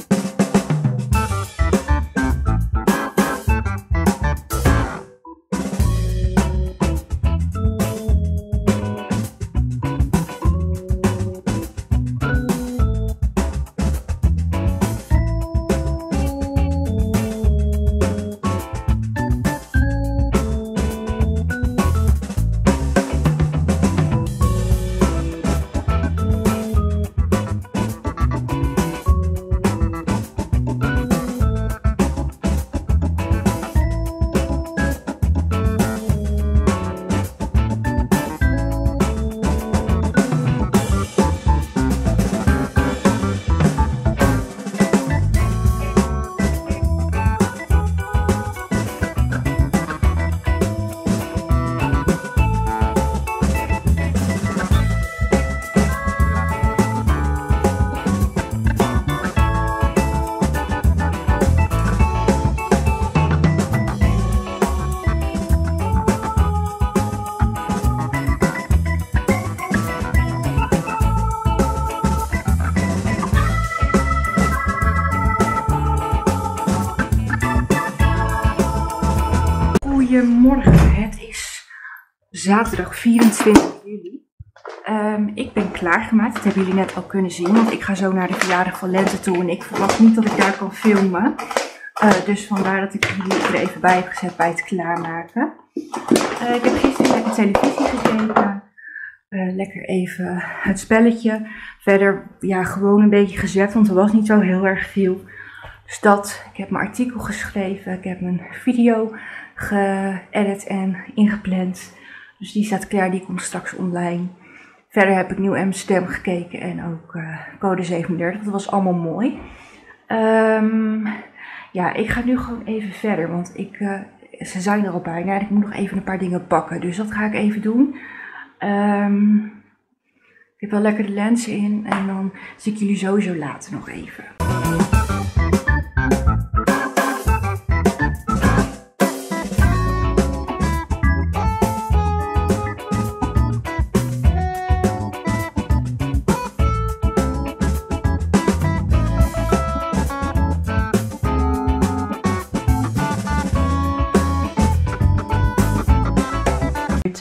Goedemorgen, het is zaterdag 24 juli. Ik ben klaargemaakt, dat hebben jullie net al kunnen zien, want ik ga zo naar de verjaardag van Lente toe en ik verwacht niet dat ik daar kan filmen. Dus vandaar dat ik jullie er even bij heb gezet bij het klaarmaken. Ik heb gisteren lekker televisie gekeken, lekker even het spelletje. Verder ja, gewoon een beetje gezet, want er was niet zo heel erg veel. Dus dat, ik heb mijn artikel geschreven, ik heb mijn video geëdit en ingepland. Dus die staat klaar, die komt straks online. Verder heb ik Nieuw Amsterdam gekeken en ook code 37, dat was allemaal mooi. Ja, ik ga nu gewoon even verder, want ze zijn er al bijna en ik moet nog even een paar dingen pakken. Dus dat ga ik even doen. Ik heb wel lekker de lenzen in en dan zie ik jullie sowieso later nog even.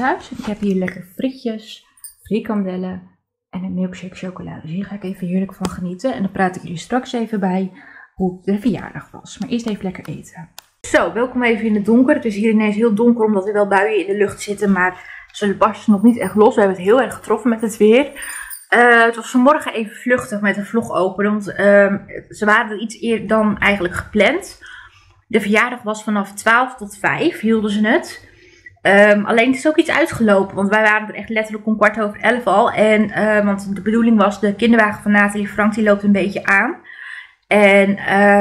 thuis. Ik heb hier lekker frietjes, frikandellen en een milkshake chocolade. Dus hier ga ik even heerlijk van genieten. En dan praat ik jullie straks even bij hoe de verjaardag was. Maar eerst even lekker eten. Zo, welkom even in het donker. Het is hier ineens heel donker omdat er wel buien in de lucht zitten. Maar ze barsten nog niet echt los. We hebben het heel erg getroffen met het weer. Het was vanmorgen even vluchtig met de vlog open. Want ze waren er iets eerder dan eigenlijk gepland. De verjaardag was vanaf 12 tot 5 hielden ze het. Alleen het is ook iets uitgelopen. Want wij waren er echt letterlijk om 11:15 al. En, want de bedoeling was, de kinderwagen van Nathalie Frank die loopt een beetje aan. En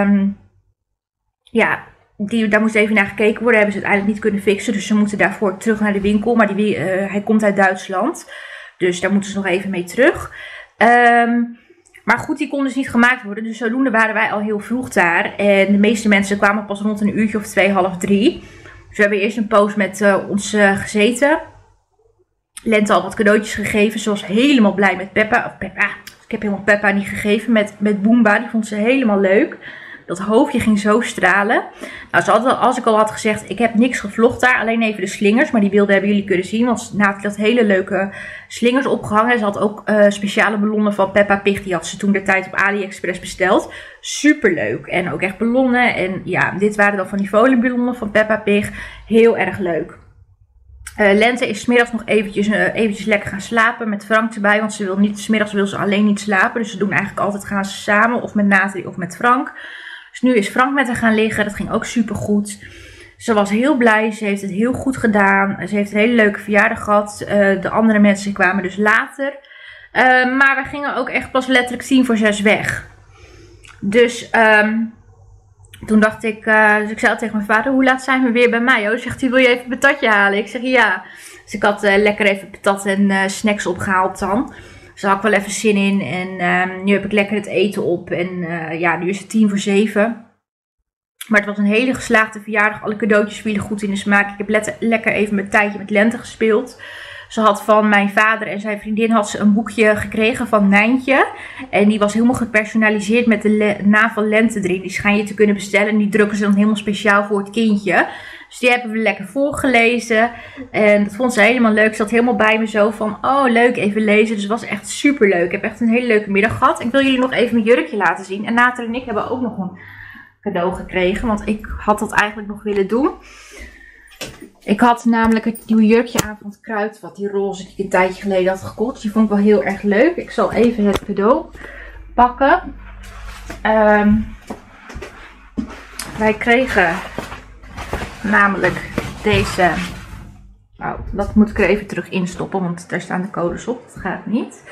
ja, daar moest even naar gekeken worden. Hebben ze uiteindelijk niet kunnen fixen. Dus ze moeten daarvoor terug naar de winkel. Maar hij komt uit Duitsland. Dus daar moeten ze nog even mee terug. Maar goed, die kon dus niet gemaakt worden. Dus zodoende waren wij al heel vroeg daar. En de meeste mensen kwamen pas rond een uurtje of 2, half 3. Dus we hebben eerst een poos met ons gezeten. Lente al wat cadeautjes gegeven. Ze was helemaal blij met Peppa. Ik heb helemaal Peppa niet gegeven met Boomba. Die vond ze helemaal leuk. Dat hoofdje ging zo stralen. Nou, als ik al had gezegd, ik heb niks gevlogd daar. Alleen even de slingers. Maar die beelden hebben jullie kunnen zien. Want Nathalie had hele leuke slingers opgehangen. Ze had ook speciale ballonnen van Peppa Pig. Die had ze toen de tijd op AliExpress besteld. Super leuk. En ook echt ballonnen. En ja, dit waren dan van die folieballonnen van Peppa Pig. Heel erg leuk. Lente is 's middags nog eventjes lekker gaan slapen met Frank erbij. Want ze wil niet, 's middags wil ze alleen niet slapen. Dus ze doen eigenlijk altijd gaan ze samen. Of met Nathalie of met Frank. Dus nu is Frank met haar gaan liggen. Dat ging ook super goed. Ze was heel blij. Ze heeft het heel goed gedaan. Ze heeft een hele leuke verjaardag gehad. De andere mensen kwamen dus later. Maar we gingen ook echt pas letterlijk 5:50 weg. Dus toen dacht ik, dus ik zei tegen mijn vader, hoe laat zijn we weer bij mij? Oh, zegt hij, wil je even een patatje halen? Ik zeg ja. Dus ik had lekker even patat en snacks opgehaald dan. Dus daar had ik wel even zin in. En nu heb ik lekker het eten op. En ja, nu is het 6:50. Maar het was een hele geslaagde verjaardag. Alle cadeautjes vielen goed in de smaak. Ik heb lekker even mijn tijdje met Lente gespeeld. Ze had van mijn vader en zijn vriendin een boekje gekregen van Nijntje. En die was helemaal gepersonaliseerd met de naam van Lente erin. Die schijn je te kunnen bestellen. En die drukken ze dan helemaal speciaal voor het kindje. Dus die hebben we lekker voorgelezen. En dat vond ze helemaal leuk. Ze zat helemaal bij me zo van, oh leuk, even lezen. Dus het was echt super leuk. Ik heb echt een hele leuke middag gehad. Ik wil jullie nog even mijn jurkje laten zien. En Nathalie en ik hebben ook nog een cadeau gekregen. Want ik had dat eigenlijk nog willen doen. Ik had namelijk het nieuwe jurkje aan van het Kruid. Wat die roze die ik een tijdje geleden had gekocht. Die vond ik wel heel erg leuk. Ik zal even het cadeau pakken. Wij kregen namelijk deze. Oh, dat moet ik er even terug instoppen. Want daar staan de codes op. Dat gaat niet.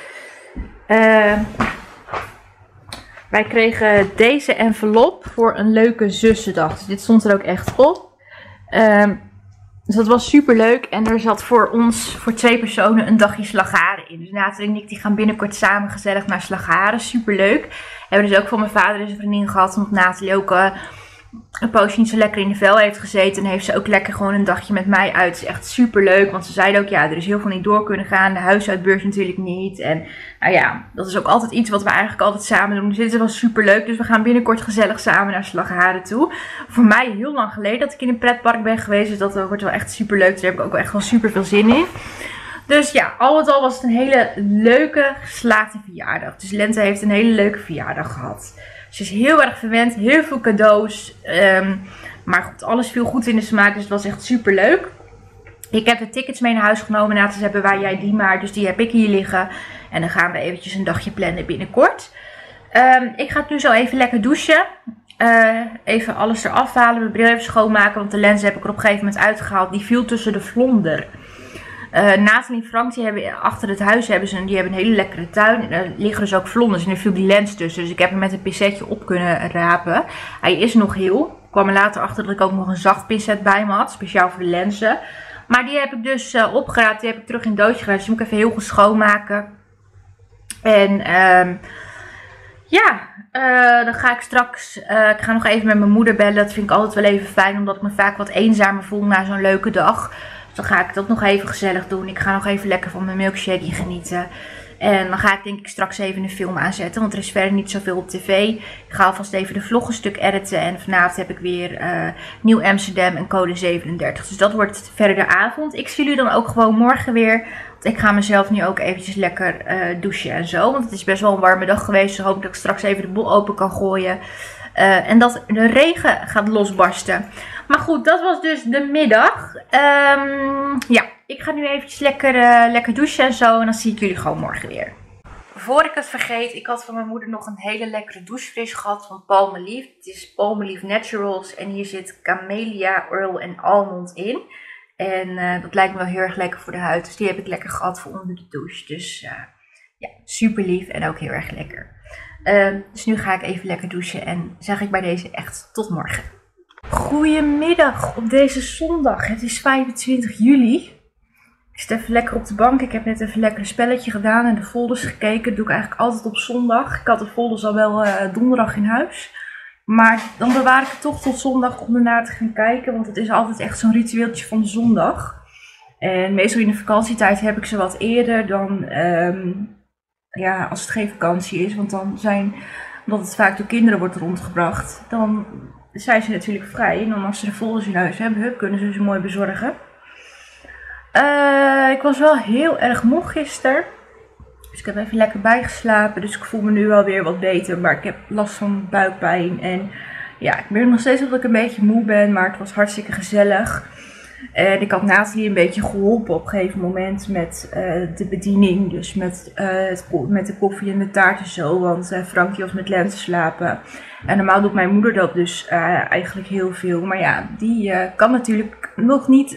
Wij kregen deze envelop voor een leuke zussendag. Dus dit stond er ook echt op. Dus dat was super leuk. En er zat voor ons, voor 2 personen, een dagje Slagharen in. Dus Nathalie en ik die gaan binnenkort samen gezellig naar Slagharen. Super leuk. Hebben dus ook van mijn vader en zijn vriendin gehad. Omdat Nathalie ook een poosje niet zo lekker in de vel heeft gezeten. En heeft ze ook lekker gewoon een dagje met mij uit. Het is echt super leuk. Want ze zeiden ook, ja, er is heel veel niet door kunnen gaan. De huisuitbeurs natuurlijk niet. En nou ja, dat is ook altijd iets wat we eigenlijk altijd samen doen. Dus dit was super leuk. Dus we gaan binnenkort gezellig samen naar Slagharen toe. Voor mij heel lang geleden dat ik in een pretpark ben geweest. Dus dat wordt wel echt super leuk. Daar heb ik ook echt wel super veel zin in. Dus ja, al met al was het een hele leuke, geslaagde verjaardag. Dus Lente heeft een hele leuke verjaardag gehad. Ze is heel erg verwend, heel veel cadeaus. Maar goed, alles viel goed in de smaak, dus het was echt super leuk. Ik heb de tickets mee naar huis genomen. Nou, dus hebben wij jij die maar, dus die heb ik hier liggen. En dan gaan we eventjes een dagje plannen binnenkort. Ik ga nu zo even lekker douchen. Even alles eraf halen, mijn bril even schoonmaken. Want de lens heb ik er op een gegeven moment uitgehaald. Die viel tussen de vlonder. Nathalie en Frank, die hebben achter het huis die hebben een hele lekkere tuin. En daar liggen dus ook vlonders en er viel die lens tussen. Dus ik heb hem met een pincetje op kunnen rapen. Hij is nog heel. Ik kwam er later achter dat ik ook nog een zacht pincet bij me had. Speciaal voor de lenzen. Maar die heb ik dus opgeraapt. Die heb ik terug in het doosje gedaan. Dus die moet ik even heel goed schoonmaken. En ja, dan ga ik straks, ik ga nog even met mijn moeder bellen. Dat vind ik altijd wel even fijn, omdat ik me vaak wat eenzamer voel na zo'n leuke dag. Dus dan ga ik dat nog even gezellig doen. Ik ga nog even lekker van mijn milkshake genieten. En dan ga ik denk ik straks even een film aanzetten, want er is verder niet zoveel op tv. Ik ga alvast even de vlog een stuk editen en vanavond heb ik weer Nieuw Amsterdam en Code 37. Dus dat wordt verder de avond. Ik zie jullie dan ook gewoon morgen weer, want ik ga mezelf nu ook eventjes lekker douchen en zo. Want het is best wel een warme dag geweest, dus hoop ik dat ik straks even de boel open kan gooien. En dat de regen gaat losbarsten. Maar goed, dat was dus de middag. Ja, ik ga nu eventjes lekker douchen en zo. En dan zie ik jullie gewoon morgen weer. Voor ik het vergeet, ik had van mijn moeder nog een hele lekkere douchefris gehad van Palmolive. Het is Palmolive Naturals. En hier zit Camellia, Oil en Almond in. En dat lijkt me wel heel erg lekker voor de huid. Dus die heb ik lekker gehad voor onder de douche. Dus ja, super lief en ook heel erg lekker. Dus nu ga ik even lekker douchen en zeg ik bij deze echt tot morgen. Goedemiddag op deze zondag. Het is 25 juli. Ik zit even lekker op de bank. Ik heb net even lekker een spelletje gedaan en de folders gekeken. Dat doe ik eigenlijk altijd op zondag. Ik had de folders al wel donderdag in huis. Maar dan bewaar ik het toch tot zondag om ernaar te gaan kijken. Want het is altijd echt zo'n ritueeltje van de zondag. En meestal in de vakantietijd heb ik ze wat eerder dan... ja, als het geen vakantie is, want dan omdat het vaak door kinderen wordt rondgebracht, dan zijn ze natuurlijk vrij. En dan als ze de folders in huis hebben, kunnen ze ze mooi bezorgen. Ik was wel heel erg moe gisteren. Dus ik heb even lekker bijgeslapen. Dus ik voel me nu wel weer wat beter. Maar ik heb last van buikpijn. En ja, ik merk nog steeds dat ik een beetje moe ben. Maar het was hartstikke gezellig. En ik had Nathalie een beetje geholpen op een gegeven moment met de bediening. Dus met de koffie en de taart en zo. Want Frankie was met Lente slapen. En normaal doet mijn moeder dat dus eigenlijk heel veel. Maar ja, die kan natuurlijk nog niet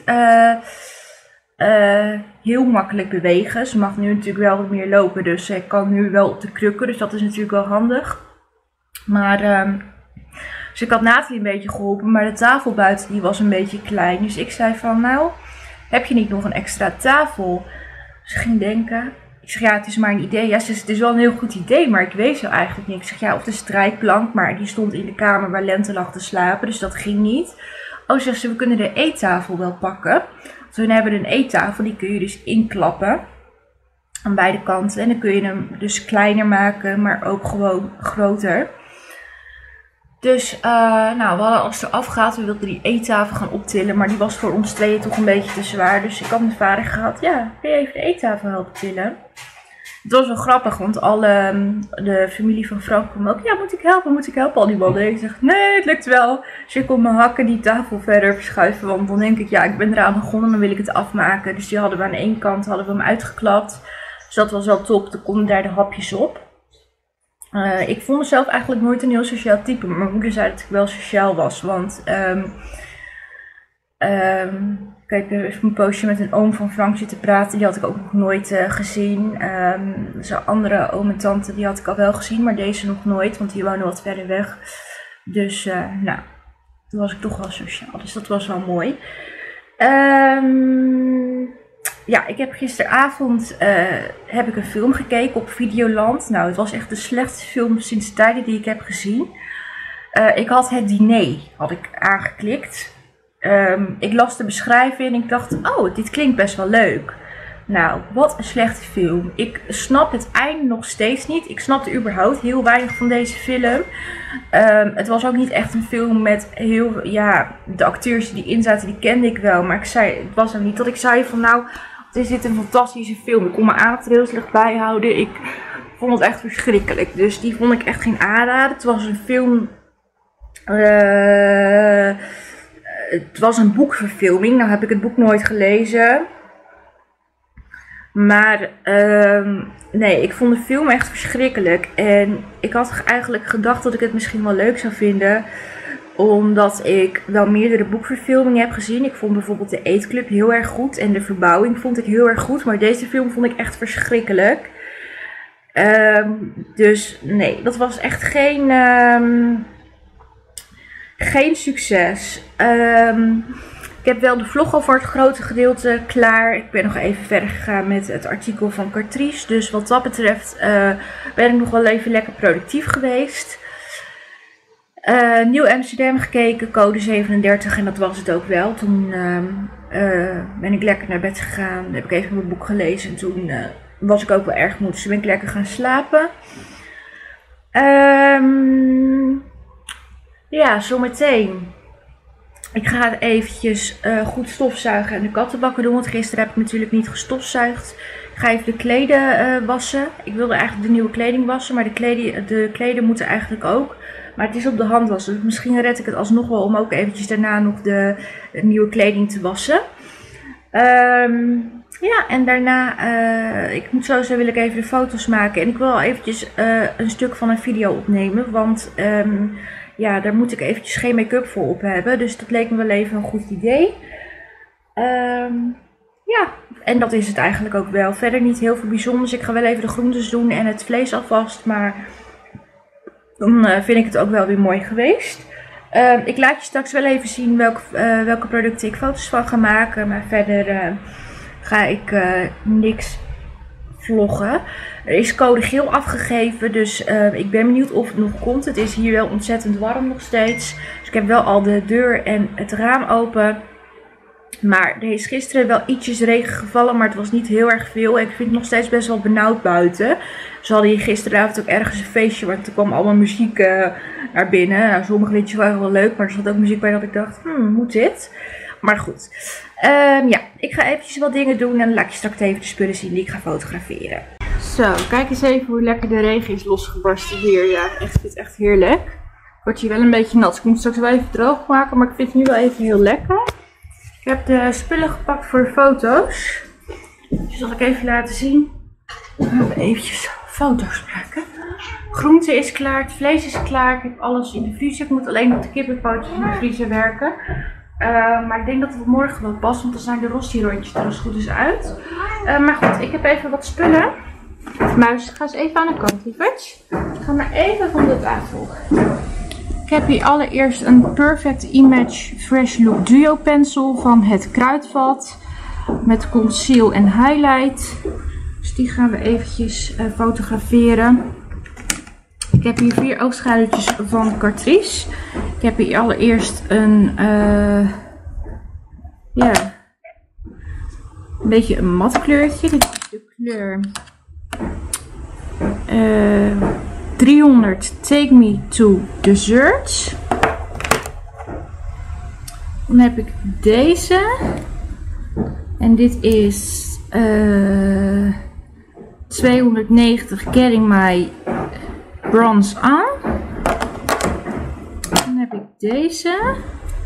heel makkelijk bewegen. Ze mag nu natuurlijk wel wat meer lopen. Dus ze kan nu wel op de krukken. Dus dat is natuurlijk wel handig. Maar... dus ik had Nathalie een beetje geholpen, maar de tafel buiten die was een beetje klein. Dus ik zei van, nou, heb je niet nog een extra tafel? Ze ging denken. Ik zeg, ja, het is maar een idee. Ja, het is wel een heel goed idee, maar ik weet zo eigenlijk niet. Ik zeg, ja, of de strijkplank, maar die stond in de kamer waar Lente lag te slapen, dus dat ging niet. Oh, zegt ze, we kunnen de eettafel wel pakken. Dus we hebben een eettafel, die kun je dus inklappen aan beide kanten. En dan kun je hem dus kleiner maken, maar ook gewoon groter. Dus, nou, we hadden als het eraf gaat, we wilden die eettafel gaan optillen, maar die was voor ons tweeën toch een beetje te zwaar. Dus ik had mijn vader gehad, ja, kun je even de eettafel helpen tillen? Het was wel grappig, want de familie van Frank kwam ook, ja, moet ik helpen, al die mannen. Ik zeg, nee, het lukt wel. Dus ik kon mijn hakken die tafel verder verschuiven, want dan denk ik, ja, ik ben eraan begonnen, dan wil ik het afmaken. Dus die hadden we aan één kant, hadden we hem uitgeklapt. Dus dat was wel top, dan konden daar de hapjes op. Ik vond mezelf eigenlijk nooit een heel sociaal type. Maar mijn moeder zei dat ik wel sociaal was. Want kijk, er is een poosje met een oom van Frank zitten praten. Die had ik ook nog nooit gezien. Zo'n andere oom en tante die had ik al wel gezien. Maar deze nog nooit, want die wonen wat verder weg. Dus nou, toen was ik toch wel sociaal. Dus dat was wel mooi. Ja, ik heb gisteravond heb ik een film gekeken op Videoland. Nou, het was echt de slechtste film sinds tijden die ik heb gezien. Ik had Het Diner aangeklikt. Ik las de beschrijving en ik dacht, oh, dit klinkt best wel leuk. Nou, wat een slechte film. Ik snap het einde nog steeds niet. Ik snapte überhaupt heel weinig van deze film. Het was ook niet echt een film met heel, ja, de acteurs die in zaten, die kende ik wel. Maar het was ook niet dat ik zei van, nou, is dit een fantastische film. Ik kon mijn aandacht er heel slecht bij houden. Ik vond het echt verschrikkelijk. Dus die vond ik echt geen aanrader. Het was een film... het was een boekverfilming. Nou heb ik het boek nooit gelezen. Maar nee, ik vond de film echt verschrikkelijk. En ik had eigenlijk gedacht dat ik het misschien wel leuk zou vinden. Omdat ik wel meerdere boekverfilmingen heb gezien. Ik vond bijvoorbeeld De Eetclub heel erg goed. En De Verbouwing vond ik heel erg goed. Maar deze film vond ik echt verschrikkelijk. Dus nee, dat was echt geen succes. Ik heb wel de vlog al voor het grote gedeelte klaar. Ik ben nog even verder gegaan met het artikel van Cartrice. Dus wat dat betreft ben ik nog wel even lekker productief geweest. Nieuw Amsterdam gekeken, Code 37 en dat was het ook wel. Toen ben ik lekker naar bed gegaan, heb ik even mijn boek gelezen en toen was ik ook wel erg moe. Dus toen ben ik lekker gaan slapen. Ja, zometeen. Ik ga eventjes goed stofzuigen en de kattenbakken doen. Want gisteren heb ik natuurlijk niet gestofzuigd. Ik ga even de kleden wassen. Ik wilde eigenlijk de nieuwe kleding wassen. Maar de kleden moeten eigenlijk ook. Maar het is op de hand wassen. Dus misschien red ik het alsnog wel om ook eventjes daarna nog de nieuwe kleding te wassen. Ja, en daarna, ik moet sowieso wil ik even de foto's maken. En ik wil al eventjes een stuk van een video opnemen. Want ja, daar moet ik eventjes geen make-up voor op hebben. Dus dat leek me wel even een goed idee. Ja, en dat is het eigenlijk ook wel. Verder niet heel veel bijzonders. Ik ga wel even de groentes doen en het vlees alvast. Maar dan vind ik het ook wel weer mooi geweest. Ik laat je straks wel even zien welke producten ik foto's van ga maken. Maar verder ga ik niks vloggen. Er is code geel afgegeven. Dus ik ben benieuwd of het nog komt. Het is hier wel ontzettend warm nog steeds. Dus ik heb wel al de deur en het raam open. Maar er is gisteren wel ietsjes regen gevallen, maar het was niet heel erg veel. En ik vind het nog steeds best wel benauwd buiten. Ze hadden hier gisteravond ook ergens een feestje, want er kwam allemaal muziek naar binnen. Nou, sommige liedjes waren wel leuk, maar er zat ook muziek bij dat ik dacht, moet dit? Maar goed. Ja, ik ga eventjes wat dingen doen en dan laat ik je straks even de spullen zien die ik ga fotograferen. Zo, kijk eens even hoe lekker de regen is losgebarsten hier. Ja, echt, ik vind het echt heerlijk. Wordt hier wel een beetje nat. Ik moet het straks wel even droog maken, maar ik vind het nu wel even heel lekker. Ik heb de spullen gepakt voor de foto's. Dus zal ik even laten zien. Dan gaan we eventjes foto's maken. Groente is klaar, het vlees is klaar. Ik heb alles in de vriezer. Ik moet alleen nog de kippenpootjes in de vriezer werken. Maar ik denk dat het morgen wel past, want dan zijn de rosti-rondjes er als goed is uit. Maar goed, ik heb even wat spullen. Muis, ga eens even aan de kant, lieverd. Ga maar even van de tafel. Ik heb hier allereerst een Perfect Image Fresh Look Duo Pencil van het Kruidvat. Met conceal en highlight. Dus die gaan we eventjes fotograferen. Ik heb hier 4 oogschaduwtjes van Catrice. Ik heb hier allereerst een, ja, een beetje een mat kleurtje. Dit is de kleur 300 Take Me to Dessert. Dan heb ik deze. En dit is 290 Getting My Bronze On. Dan heb ik deze.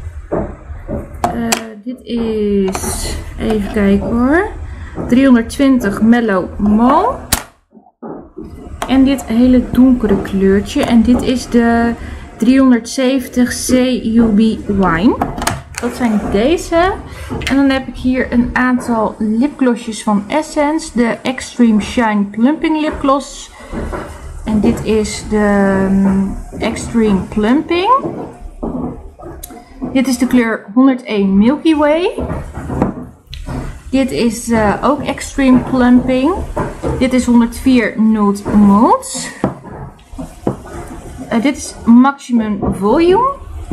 Dit is, even kijken hoor, 320 Mellow Mauve. En dit hele donkere kleurtje. En dit is de 370 CUB Wine. Dat zijn deze. En dan heb ik hier een aantal lipglossjes van Essence. De Extreme Shine Plumping Lipgloss. En dit is de Extreme Plumping. Dit is de kleur 101 Milky Way. Dit is ook Extreme Plumping. Dit is 104 Nude Mousse. Dit is Maximum Volume.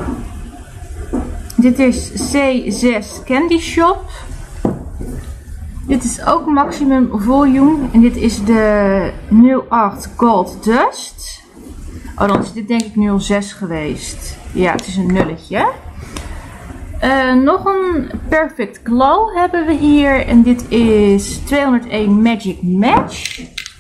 Dit is C6 Candy Shop. Dit is ook Maximum Volume. En dit is de 08 Gold Dust. Oh, dan is dit denk ik 06 geweest. Ja, het is een nulletje. Nog een Perfect Glow hebben we hier. En dit is 201 Magic Match.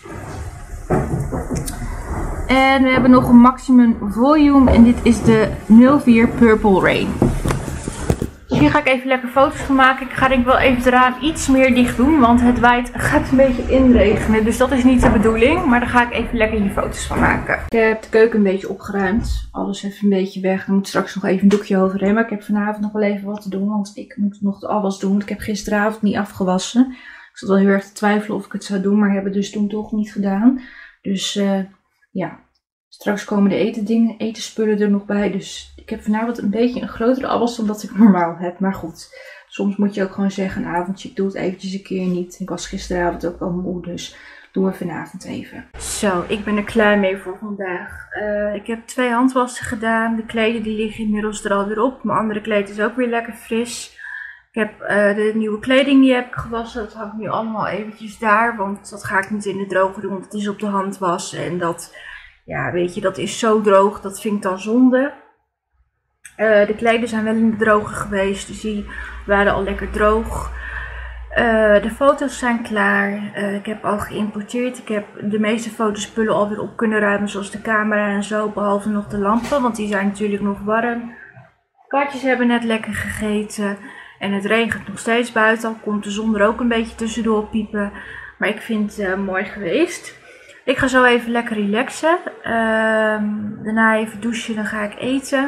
En we hebben nog een Maximum Volume. En dit is de 04 Purple Rain. Dus hier ga ik even lekker foto's van maken. Ik ga denk ik wel even het raam iets meer dicht doen. Want het gaat een beetje inregenen. Dus dat is niet de bedoeling. Maar daar ga ik even lekker hier foto's van maken. Ik heb de keuken een beetje opgeruimd. Alles even een beetje weg. Ik moet straks nog even een doekje overheen. Maar ik heb vanavond nog wel even wat te doen. Want ik moet nog de afwas doen. Want ik heb gisteravond niet afgewassen. Ik zat wel heel erg te twijfelen of ik het zou doen. Maar heb het dus toen toch niet gedaan. Dus ja. Straks komen de etenspullen er nog bij. Dus ik heb vanavond een beetje een grotere afwas dan dat ik normaal heb. Maar goed, soms moet je ook gewoon zeggen een avondje. Ik doe het eventjes een keer niet. Ik was gisteravond ook al moe, dus doen we vanavond even. Zo, ik ben er klaar mee voor vandaag. Ik heb 2 handwassen gedaan. De kleden die liggen inmiddels er alweer op. Mijn andere kleed is ook weer lekker fris. Ik heb de nieuwe kleding, die heb ik gewassen. Dat hangt nu allemaal eventjes daar, want dat ga ik niet in de droger doen, want het is op de hand wassen. En dat, ja, weet je, dat is zo droog, dat vind ik dan zonde. De klederen zijn wel in de droger geweest, dus die waren al lekker droog. De foto's zijn klaar. Ik heb al geïmporteerd. Ik heb de meeste fotospullen alweer op kunnen ruimen, zoals de camera en zo, behalve nog de lampen, want die zijn natuurlijk nog warm. Katjes hebben net lekker gegeten en het regent nog steeds buiten, al komt de zon er ook een beetje tussendoor piepen. Maar ik vind het mooi geweest. Ik ga zo even lekker relaxen. Daarna even douchen, dan ga ik eten.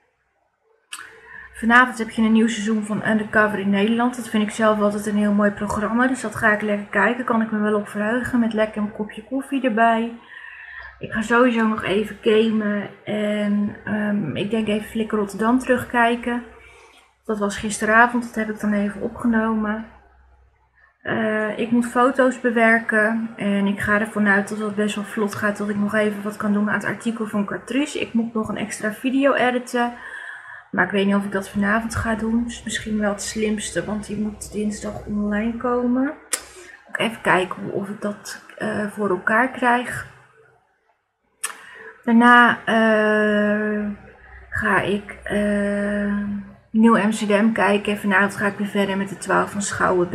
Vanavond heb je een nieuw seizoen van Undercover in Nederland. Dat vind ik zelf altijd een heel mooi programma. Dus dat ga ik lekker kijken. Kan ik me wel op verheugen met lekker een kopje koffie erbij. Ik ga sowieso nog even gamen. En ik denk even Flikker Rotterdam terugkijken. Dat was gisteravond. Dat heb ik dan even opgenomen. Ik moet foto's bewerken. En ik ga ervan uit dat het best wel vlot gaat. Dat ik nog even wat kan doen aan het artikel van Cartrice. Ik moet nog een extra video editen. Maar ik weet niet of ik dat vanavond ga doen. Dus misschien wel het slimste, want die moet dinsdag online komen. Ook even kijken of ik dat voor elkaar krijg. Daarna ga ik Nieuw Amsterdam kijken. En vanavond ga ik weer verder met de 12 van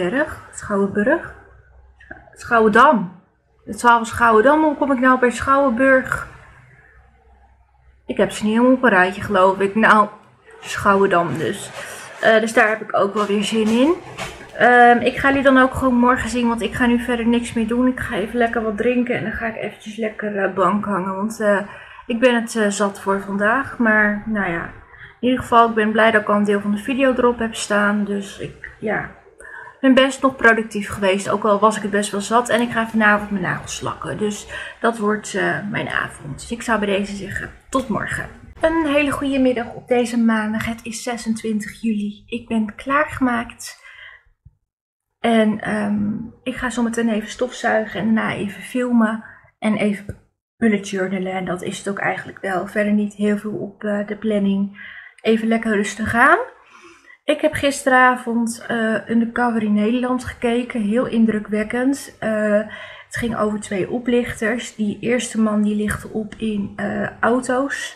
Schouwendam. De 12 van Schouwendam. Hoe kom ik nou bij Schouwenburg? Ik heb ze niet helemaal op een rijtje, geloof ik. Nou, Schouwendam dus. Dus daar heb ik ook wel weer zin in. Ik ga jullie dan ook gewoon morgen zien, want ik ga nu verder niks meer doen. Ik ga even lekker wat drinken en dan ga ik eventjes lekker bank hangen. Want ik ben het zat voor vandaag. Maar nou ja, in ieder geval, ik ben blij dat ik al een deel van de video erop heb staan. Dus ik ben best nog productief geweest, ook al was ik het best wel zat. En ik ga vanavond mijn nagels lakken. Dus dat wordt mijn avond. Dus ik zou bij deze zeggen, tot morgen. Een hele goede middag op deze maandag. Het is 26 juli. Ik ben klaargemaakt. En ik ga zo meteen even stofzuigen en daarna even filmen. En even bullet journalen. En dat is het ook eigenlijk wel. Verder niet heel veel op de planning. Even lekker rustig aan. Ik heb gisteravond Undercover in Nederland gekeken. Heel indrukwekkend. Het ging over 2 oplichters. Die eerste man die lichtte op in auto's.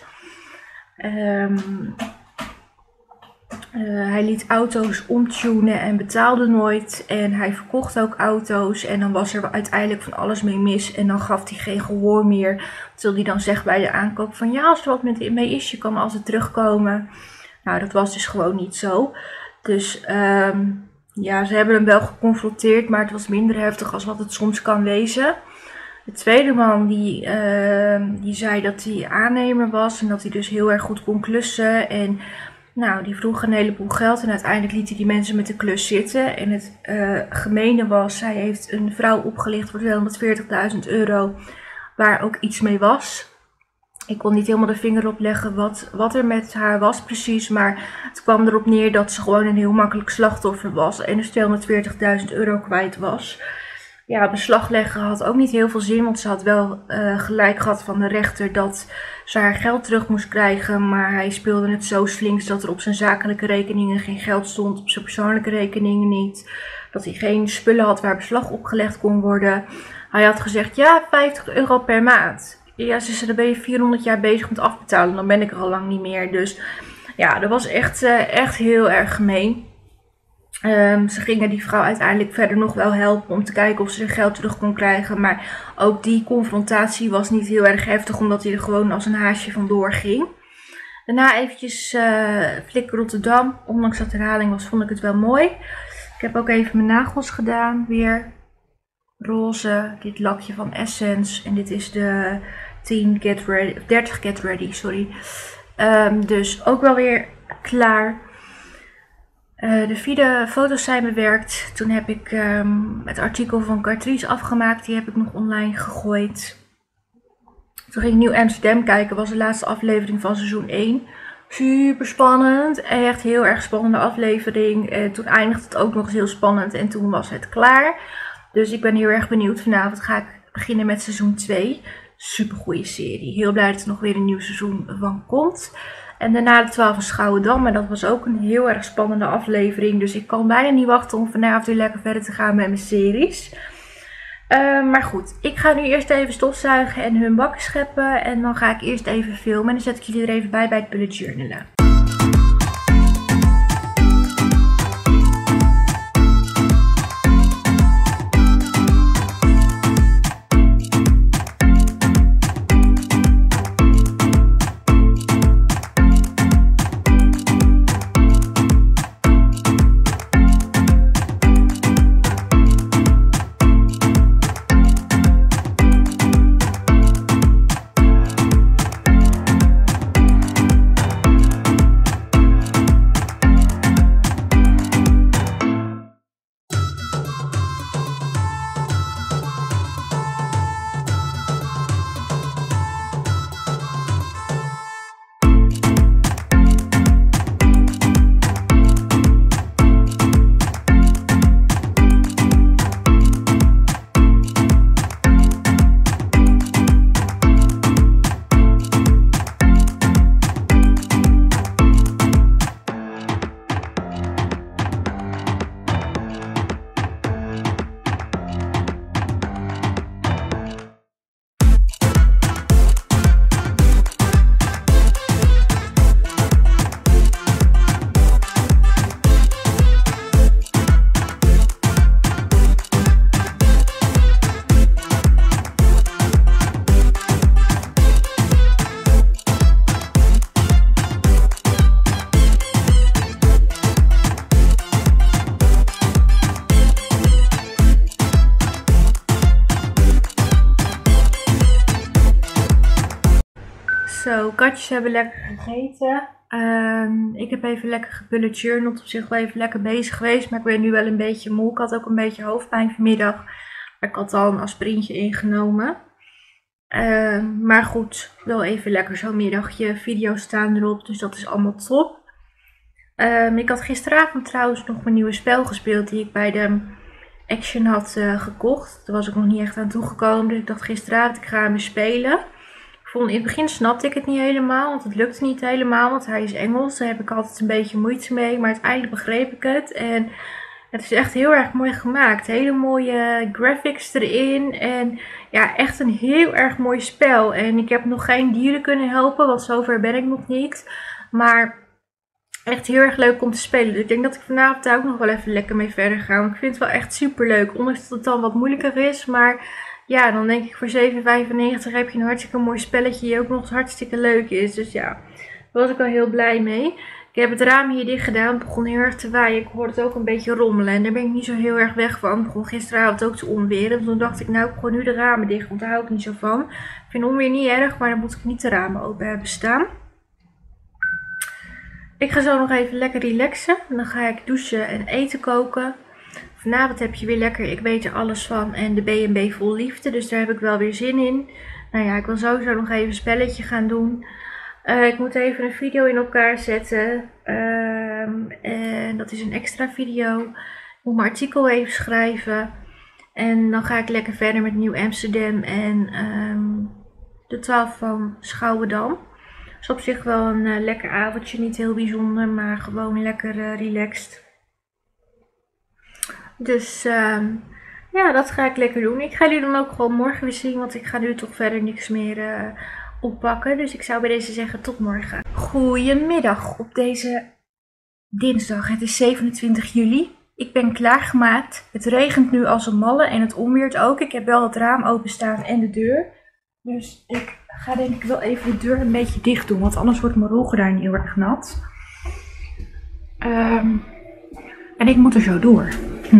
Hij liet auto's omtunen en betaalde nooit. En hij verkocht ook auto's. En dan was er uiteindelijk van alles mee mis. En dan gaf hij geen gehoor meer. Terwijl hij dan zegt bij de aankoop van ja, als er wat mee is, je kan altijd terugkomen. Nou, dat was dus gewoon niet zo. Dus ja, ze hebben hem wel geconfronteerd. Maar het was minder heftig als wat het soms kan wezen. De tweede man die zei dat hij aannemer was en dat hij dus heel erg goed kon klussen. En nou, die vroeg een heleboel geld en uiteindelijk liet hij die mensen met de klus zitten. En het gemene was, hij heeft een vrouw opgelicht voor 240.000 euro waar ook iets mee was. Ik kon niet helemaal de vinger op leggen wat er met haar was precies, maar het kwam erop neer dat ze gewoon een heel makkelijk slachtoffer was en dus 240.000 euro kwijt was. Ja, beslag leggen had ook niet heel veel zin, want ze had wel gelijk gehad van de rechter dat ze haar geld terug moest krijgen. Maar hij speelde het zo slinks dat er op zijn zakelijke rekeningen geen geld stond, op zijn persoonlijke rekeningen niet. Dat hij geen spullen had waar beslag op gelegd kon worden. Hij had gezegd, ja, 50 euro per maand. Ja, ze zei, dan ben je 400 jaar bezig met afbetalen, dan ben ik er al lang niet meer. Dus ja, dat was echt heel erg gemeen. Ze gingen die vrouw uiteindelijk verder nog wel helpen om te kijken of ze zijn geld terug kon krijgen. Maar ook die confrontatie was niet heel erg heftig, omdat hij er gewoon als een haasje vandoor ging. Daarna eventjes Flikker Rotterdam. Ondanks dat de herhaling was, vond ik het wel mooi. Ik heb ook even mijn nagels gedaan. Weer roze. Dit lakje van Essence. En dit is de 30 Get Ready, sorry. Dus ook wel weer klaar. De foto's zijn bewerkt. Toen heb ik het artikel van Cartrice afgemaakt. Die heb ik nog online gegooid. Toen ging ik Nieuw Amsterdam kijken. Was de laatste aflevering van seizoen 1. Super spannend. Echt heel erg spannende aflevering. Toen eindigde het ook nog eens heel spannend. En toen was het klaar. Dus ik ben heel erg benieuwd. Vanavond ga ik beginnen met seizoen 2. Super goede serie. Heel blij dat er nog weer een nieuw seizoen van komt. En daarna de 12 van Schouwendam. En dat was ook een heel erg spannende aflevering. Dus ik kan bijna niet wachten om vanavond weer lekker verder te gaan met mijn series. Maar goed, ik ga nu eerst even stofzuigen en hun bakken scheppen. En dan ga ik eerst even filmen. En dan zet ik jullie er even bij het bullet journalen. Zo, katjes hebben lekker gegeten. Ik heb even lekker gebullet journaled. Op zich wel even lekker bezig geweest. Maar ik ben nu wel een beetje moe. Ik had ook een beetje hoofdpijn vanmiddag. Maar ik had al een aspirintje ingenomen. Maar goed, wel even lekker zo'n middagje. Video's staan erop. Dus dat is allemaal top. Ik had gisteravond trouwens nog mijn nieuwe spel gespeeld. Die ik bij de Action had gekocht. Daar was ik nog niet echt aan toegekomen. Dus ik dacht gisteravond, ik ga hem spelen. In het begin snapte ik het niet helemaal, want het lukte niet helemaal, want hij is Engels. Daar heb ik altijd een beetje moeite mee, maar uiteindelijk begreep ik het. En het is echt heel erg mooi gemaakt. Hele mooie graphics erin en ja, echt een heel erg mooi spel. En ik heb nog geen dieren kunnen helpen, want zover ben ik nog niet. Maar echt heel erg leuk om te spelen. Dus ik denk dat ik vanavond daar ook nog wel even lekker mee verder ga. Want ik vind het wel echt super leuk, ondanks dat het dan wat moeilijker is, maar... Ja, dan denk ik voor 7,95 heb je een hartstikke mooi spelletje die ook nog hartstikke leuk is. Dus ja, daar was ik wel heel blij mee. Ik heb het raam hier dicht gedaan. Het begon heel erg te waaien. Ik hoorde het ook een beetje rommelen. En daar ben ik niet zo heel erg weg van. Het begon gisteravond ook te onweren. Dus toen dacht ik, nou, ik gooi nu de ramen dicht. Want daar hou ik niet zo van. Ik vind onweer niet erg, maar dan moet ik niet de ramen open hebben staan. Ik ga zo nog even lekker relaxen. En dan ga ik douchen en eten koken. Vanavond heb je weer lekker Ik Weet Er Alles Van en de B&B Vol Liefde. Dus daar heb ik wel weer zin in. Nou ja, ik wil sowieso nog even een spelletje gaan doen. Ik moet even een video in elkaar zetten. En dat is een extra video. Ik moet mijn artikel even schrijven. En dan ga ik lekker verder met Nieuw Amsterdam en de 12 van Schouwendam. Dus op zich wel een lekker avondje. Niet heel bijzonder, maar gewoon lekker relaxed. Dus ja, dat ga ik lekker doen. Ik ga jullie dan ook gewoon morgen weer zien, want ik ga nu toch verder niks meer oppakken. Dus ik zou bij deze zeggen tot morgen. Goedemiddag op deze dinsdag. Het is 27 juli. Ik ben klaargemaakt. Het regent nu als een malle en het onweert ook. Ik heb wel het raam openstaan en de deur. Dus ik ga denk ik wel even de deur een beetje dicht doen, want anders wordt mijn rolgordijn heel erg nat. En ik moet er zo door.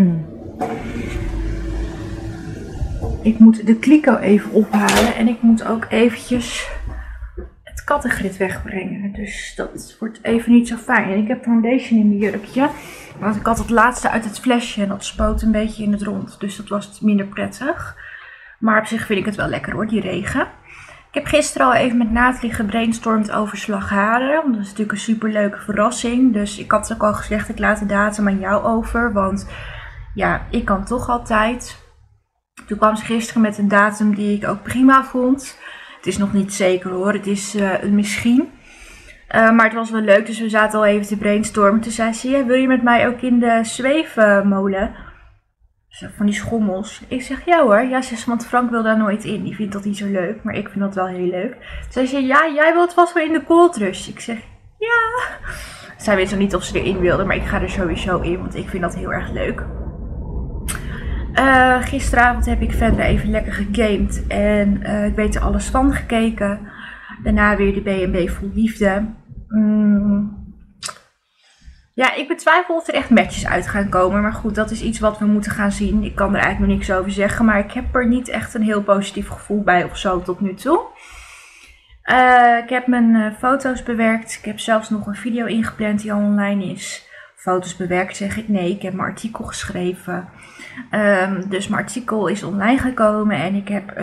Ik moet de kliko even ophalen en ik moet ook eventjes het kattengrit wegbrengen. Dus dat wordt even niet zo fijn. En ik heb foundation in mijn jurkje. Want ik had het laatste uit het flesje en dat spoot een beetje in het rond. Dus dat was minder prettig. Maar op zich vind ik het wel lekker hoor, die regen. Ik heb gisteren al even met Nathalie gebrainstormd over Slagharen. Dat is natuurlijk een super leuke verrassing. Dus ik had ook al gezegd, ik laat de datum aan jou over. Want ja, ik kan toch altijd. Toen kwam ze gisteren met een datum die ik ook prima vond. Het is nog niet zeker hoor, het is een misschien. Maar het was wel leuk, dus we zaten al even te brainstormen. Toen zei ze, wil je met mij ook in de zweefmolen? Van die schommels. Ik zeg, ja hoor. Ja, ze zegt, want Frank wil daar nooit in. Die vindt dat niet zo leuk, maar ik vind dat wel heel leuk. Toen zei ze, ja, jij wilt vast wel in de kooltrush. Ik zeg, ja. Zij weet nog niet of ze erin wilde, maar ik ga er sowieso in, want ik vind dat heel erg leuk. Gisteravond heb ik verder even lekker gegamed en ik weet er alles van gekeken. Daarna weer de B&B Vol Liefde. Ja, ik betwijfel of er echt matches uit gaan komen. Maar goed, dat is iets wat we moeten gaan zien. Ik kan er eigenlijk nog niks over zeggen. Maar ik heb er niet echt een heel positief gevoel bij of zo tot nu toe. Ik heb mijn foto's bewerkt. Ik heb zelfs nog een video ingepland die al online is. Foto's bewerkt zeg ik. Nee, ik heb mijn artikel geschreven. Dus mijn artikel is online gekomen. En ik heb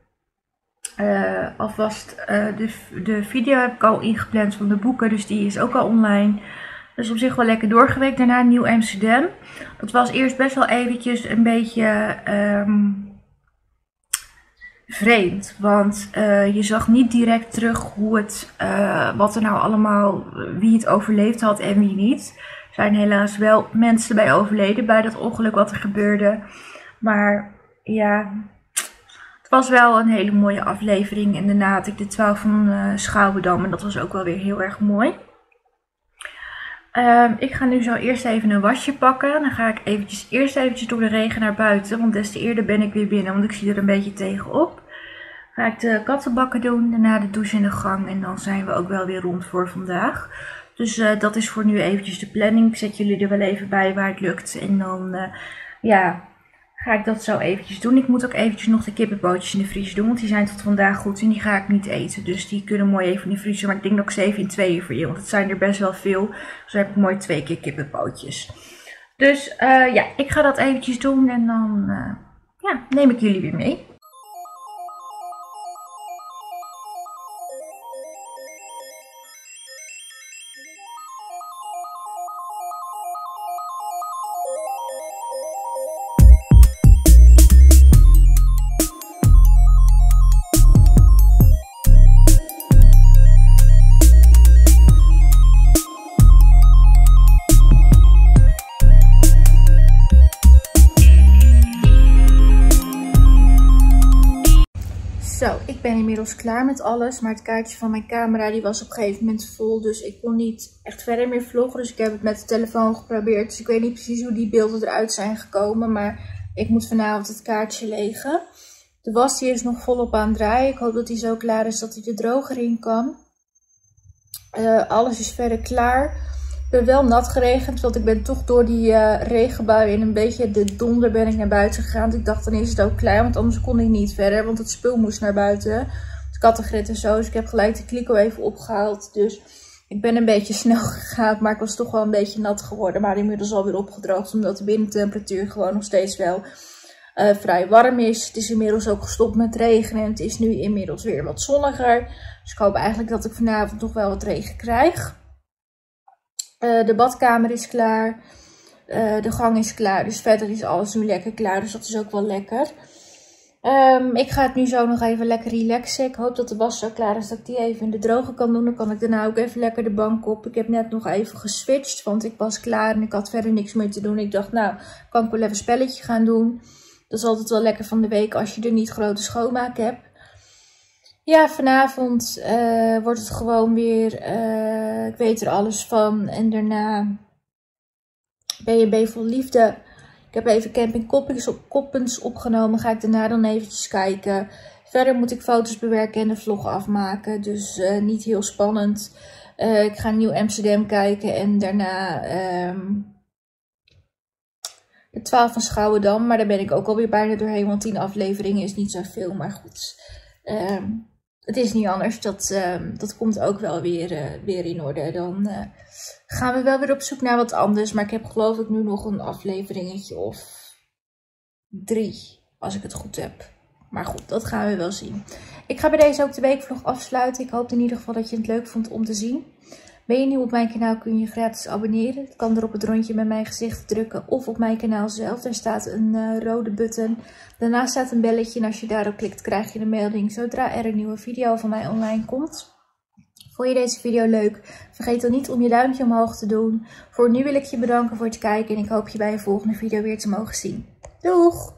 alvast de video heb ik al ingepland van de boeken. Dus die is ook al online. Dus op zich wel lekker doorgewerkt. Daarna Nieuw Amsterdam. Dat was eerst best wel eventjes een beetje vreemd. Want je zag niet direct terug hoe het, wat er nou allemaal, wie het overleefd had en wie niet. Er zijn helaas wel mensen bij overleden bij dat ongeluk wat er gebeurde. Maar ja, het was wel een hele mooie aflevering. En daarna had ik de 12 van Schouwendam en dat was ook wel weer heel erg mooi. Ik ga nu zo eerst even een wasje pakken. Dan ga ik eerst eventjes door de regen naar buiten. Want des te eerder ben ik weer binnen. Want ik zie er een beetje tegenop. Ga ik de kattenbakken doen. Daarna de douche in de gang. En dan zijn we ook wel weer rond voor vandaag. Dus dat is voor nu eventjes de planning. Ik zet jullie er wel even bij waar het lukt. En dan ga ik dat zo eventjes doen. Ik moet ook eventjes nog de kippenpootjes in de vriezer doen. Want die zijn tot vandaag goed en die ga ik niet eten. Dus die kunnen mooi even in de vriezer. Maar ik denk dat ik ze even in tweeën voor je. Want het zijn er best wel veel. Dus dan heb ik mooi 2 keer kippenpootjes. Dus ja, ik ga dat eventjes doen. En dan neem ik jullie weer mee. Zo, ik ben inmiddels klaar met alles, maar het kaartje van mijn camera die was op een gegeven moment vol. Dus ik kon niet echt verder meer vloggen, dus ik heb het met de telefoon geprobeerd. Dus ik weet niet precies hoe die beelden eruit zijn gekomen, maar ik moet vanavond het kaartje legen. De was die is nog volop aan het draaien. Ik hoop dat die zo klaar is dat hij er droger in kan. Alles is verder klaar. Ik ben wel nat geregend, want ik ben toch door die regenbui en een beetje de donder ben ik naar buiten gegaan. Ik dacht dan is het ook klaar, want anders kon ik niet verder, want het spul moest naar buiten. Het kattengrit en zo, dus ik heb gelijk de kliko even opgehaald. Dus ik ben een beetje snel gegaan, maar ik was toch wel een beetje nat geworden. Maar inmiddels alweer opgedroogd, omdat de binnentemperatuur gewoon nog steeds wel vrij warm is. Het is inmiddels ook gestopt met regenen en het is nu inmiddels weer wat zonniger. Dus ik hoop eigenlijk dat ik vanavond nog wel wat regen krijg. De badkamer is klaar. De gang is klaar. Dus verder is alles nu lekker klaar. Dus dat is ook wel lekker. Ik ga het nu zo nog even lekker relaxen. Ik hoop dat de was zo klaar is dat ik die even in de droge kan doen. Dan kan ik daarna ook even lekker de bank op. Ik heb net nog even geswitcht. Want ik was klaar en ik had verder niks meer te doen. Ik dacht nou, kan ik wel even een spelletje gaan doen. Dat is altijd wel lekker van de week als je er niet grote schoonmaak hebt. Ja, vanavond wordt het gewoon weer, ik weet er alles van. En daarna B&B Vol Liefde. Ik heb even Camping Koppens opgenomen. Ga ik daarna dan eventjes kijken. Verder moet ik foto's bewerken en de vlog afmaken. Dus niet heel spannend. Ik ga Nieuw Amsterdam kijken en daarna de 12 van Schouwendam. Maar daar ben ik ook alweer bijna doorheen, want 10 afleveringen is niet zoveel. Maar goed, het is niet anders. Dat komt ook wel weer in orde. Dan gaan we wel weer op zoek naar wat anders. Maar ik heb geloof ik nu nog een afleveringetje of 3. Als ik het goed heb. Maar goed, dat gaan we wel zien. Ik ga bij deze ook de weekvlog afsluiten. Ik hoop in ieder geval dat je het leuk vond om te zien. Ben je nieuw op mijn kanaal kun je gratis abonneren. Het kan er op het rondje met mijn gezicht drukken of op mijn kanaal zelf. Daar staat een rode button. Daarnaast staat een belletje en als je daarop klikt krijg je een melding zodra er een nieuwe video van mij online komt. Vond je deze video leuk? Vergeet dan niet om je duimpje omhoog te doen. Voor nu wil ik je bedanken voor het kijken en ik hoop je bij een volgende video weer te mogen zien. Doeg!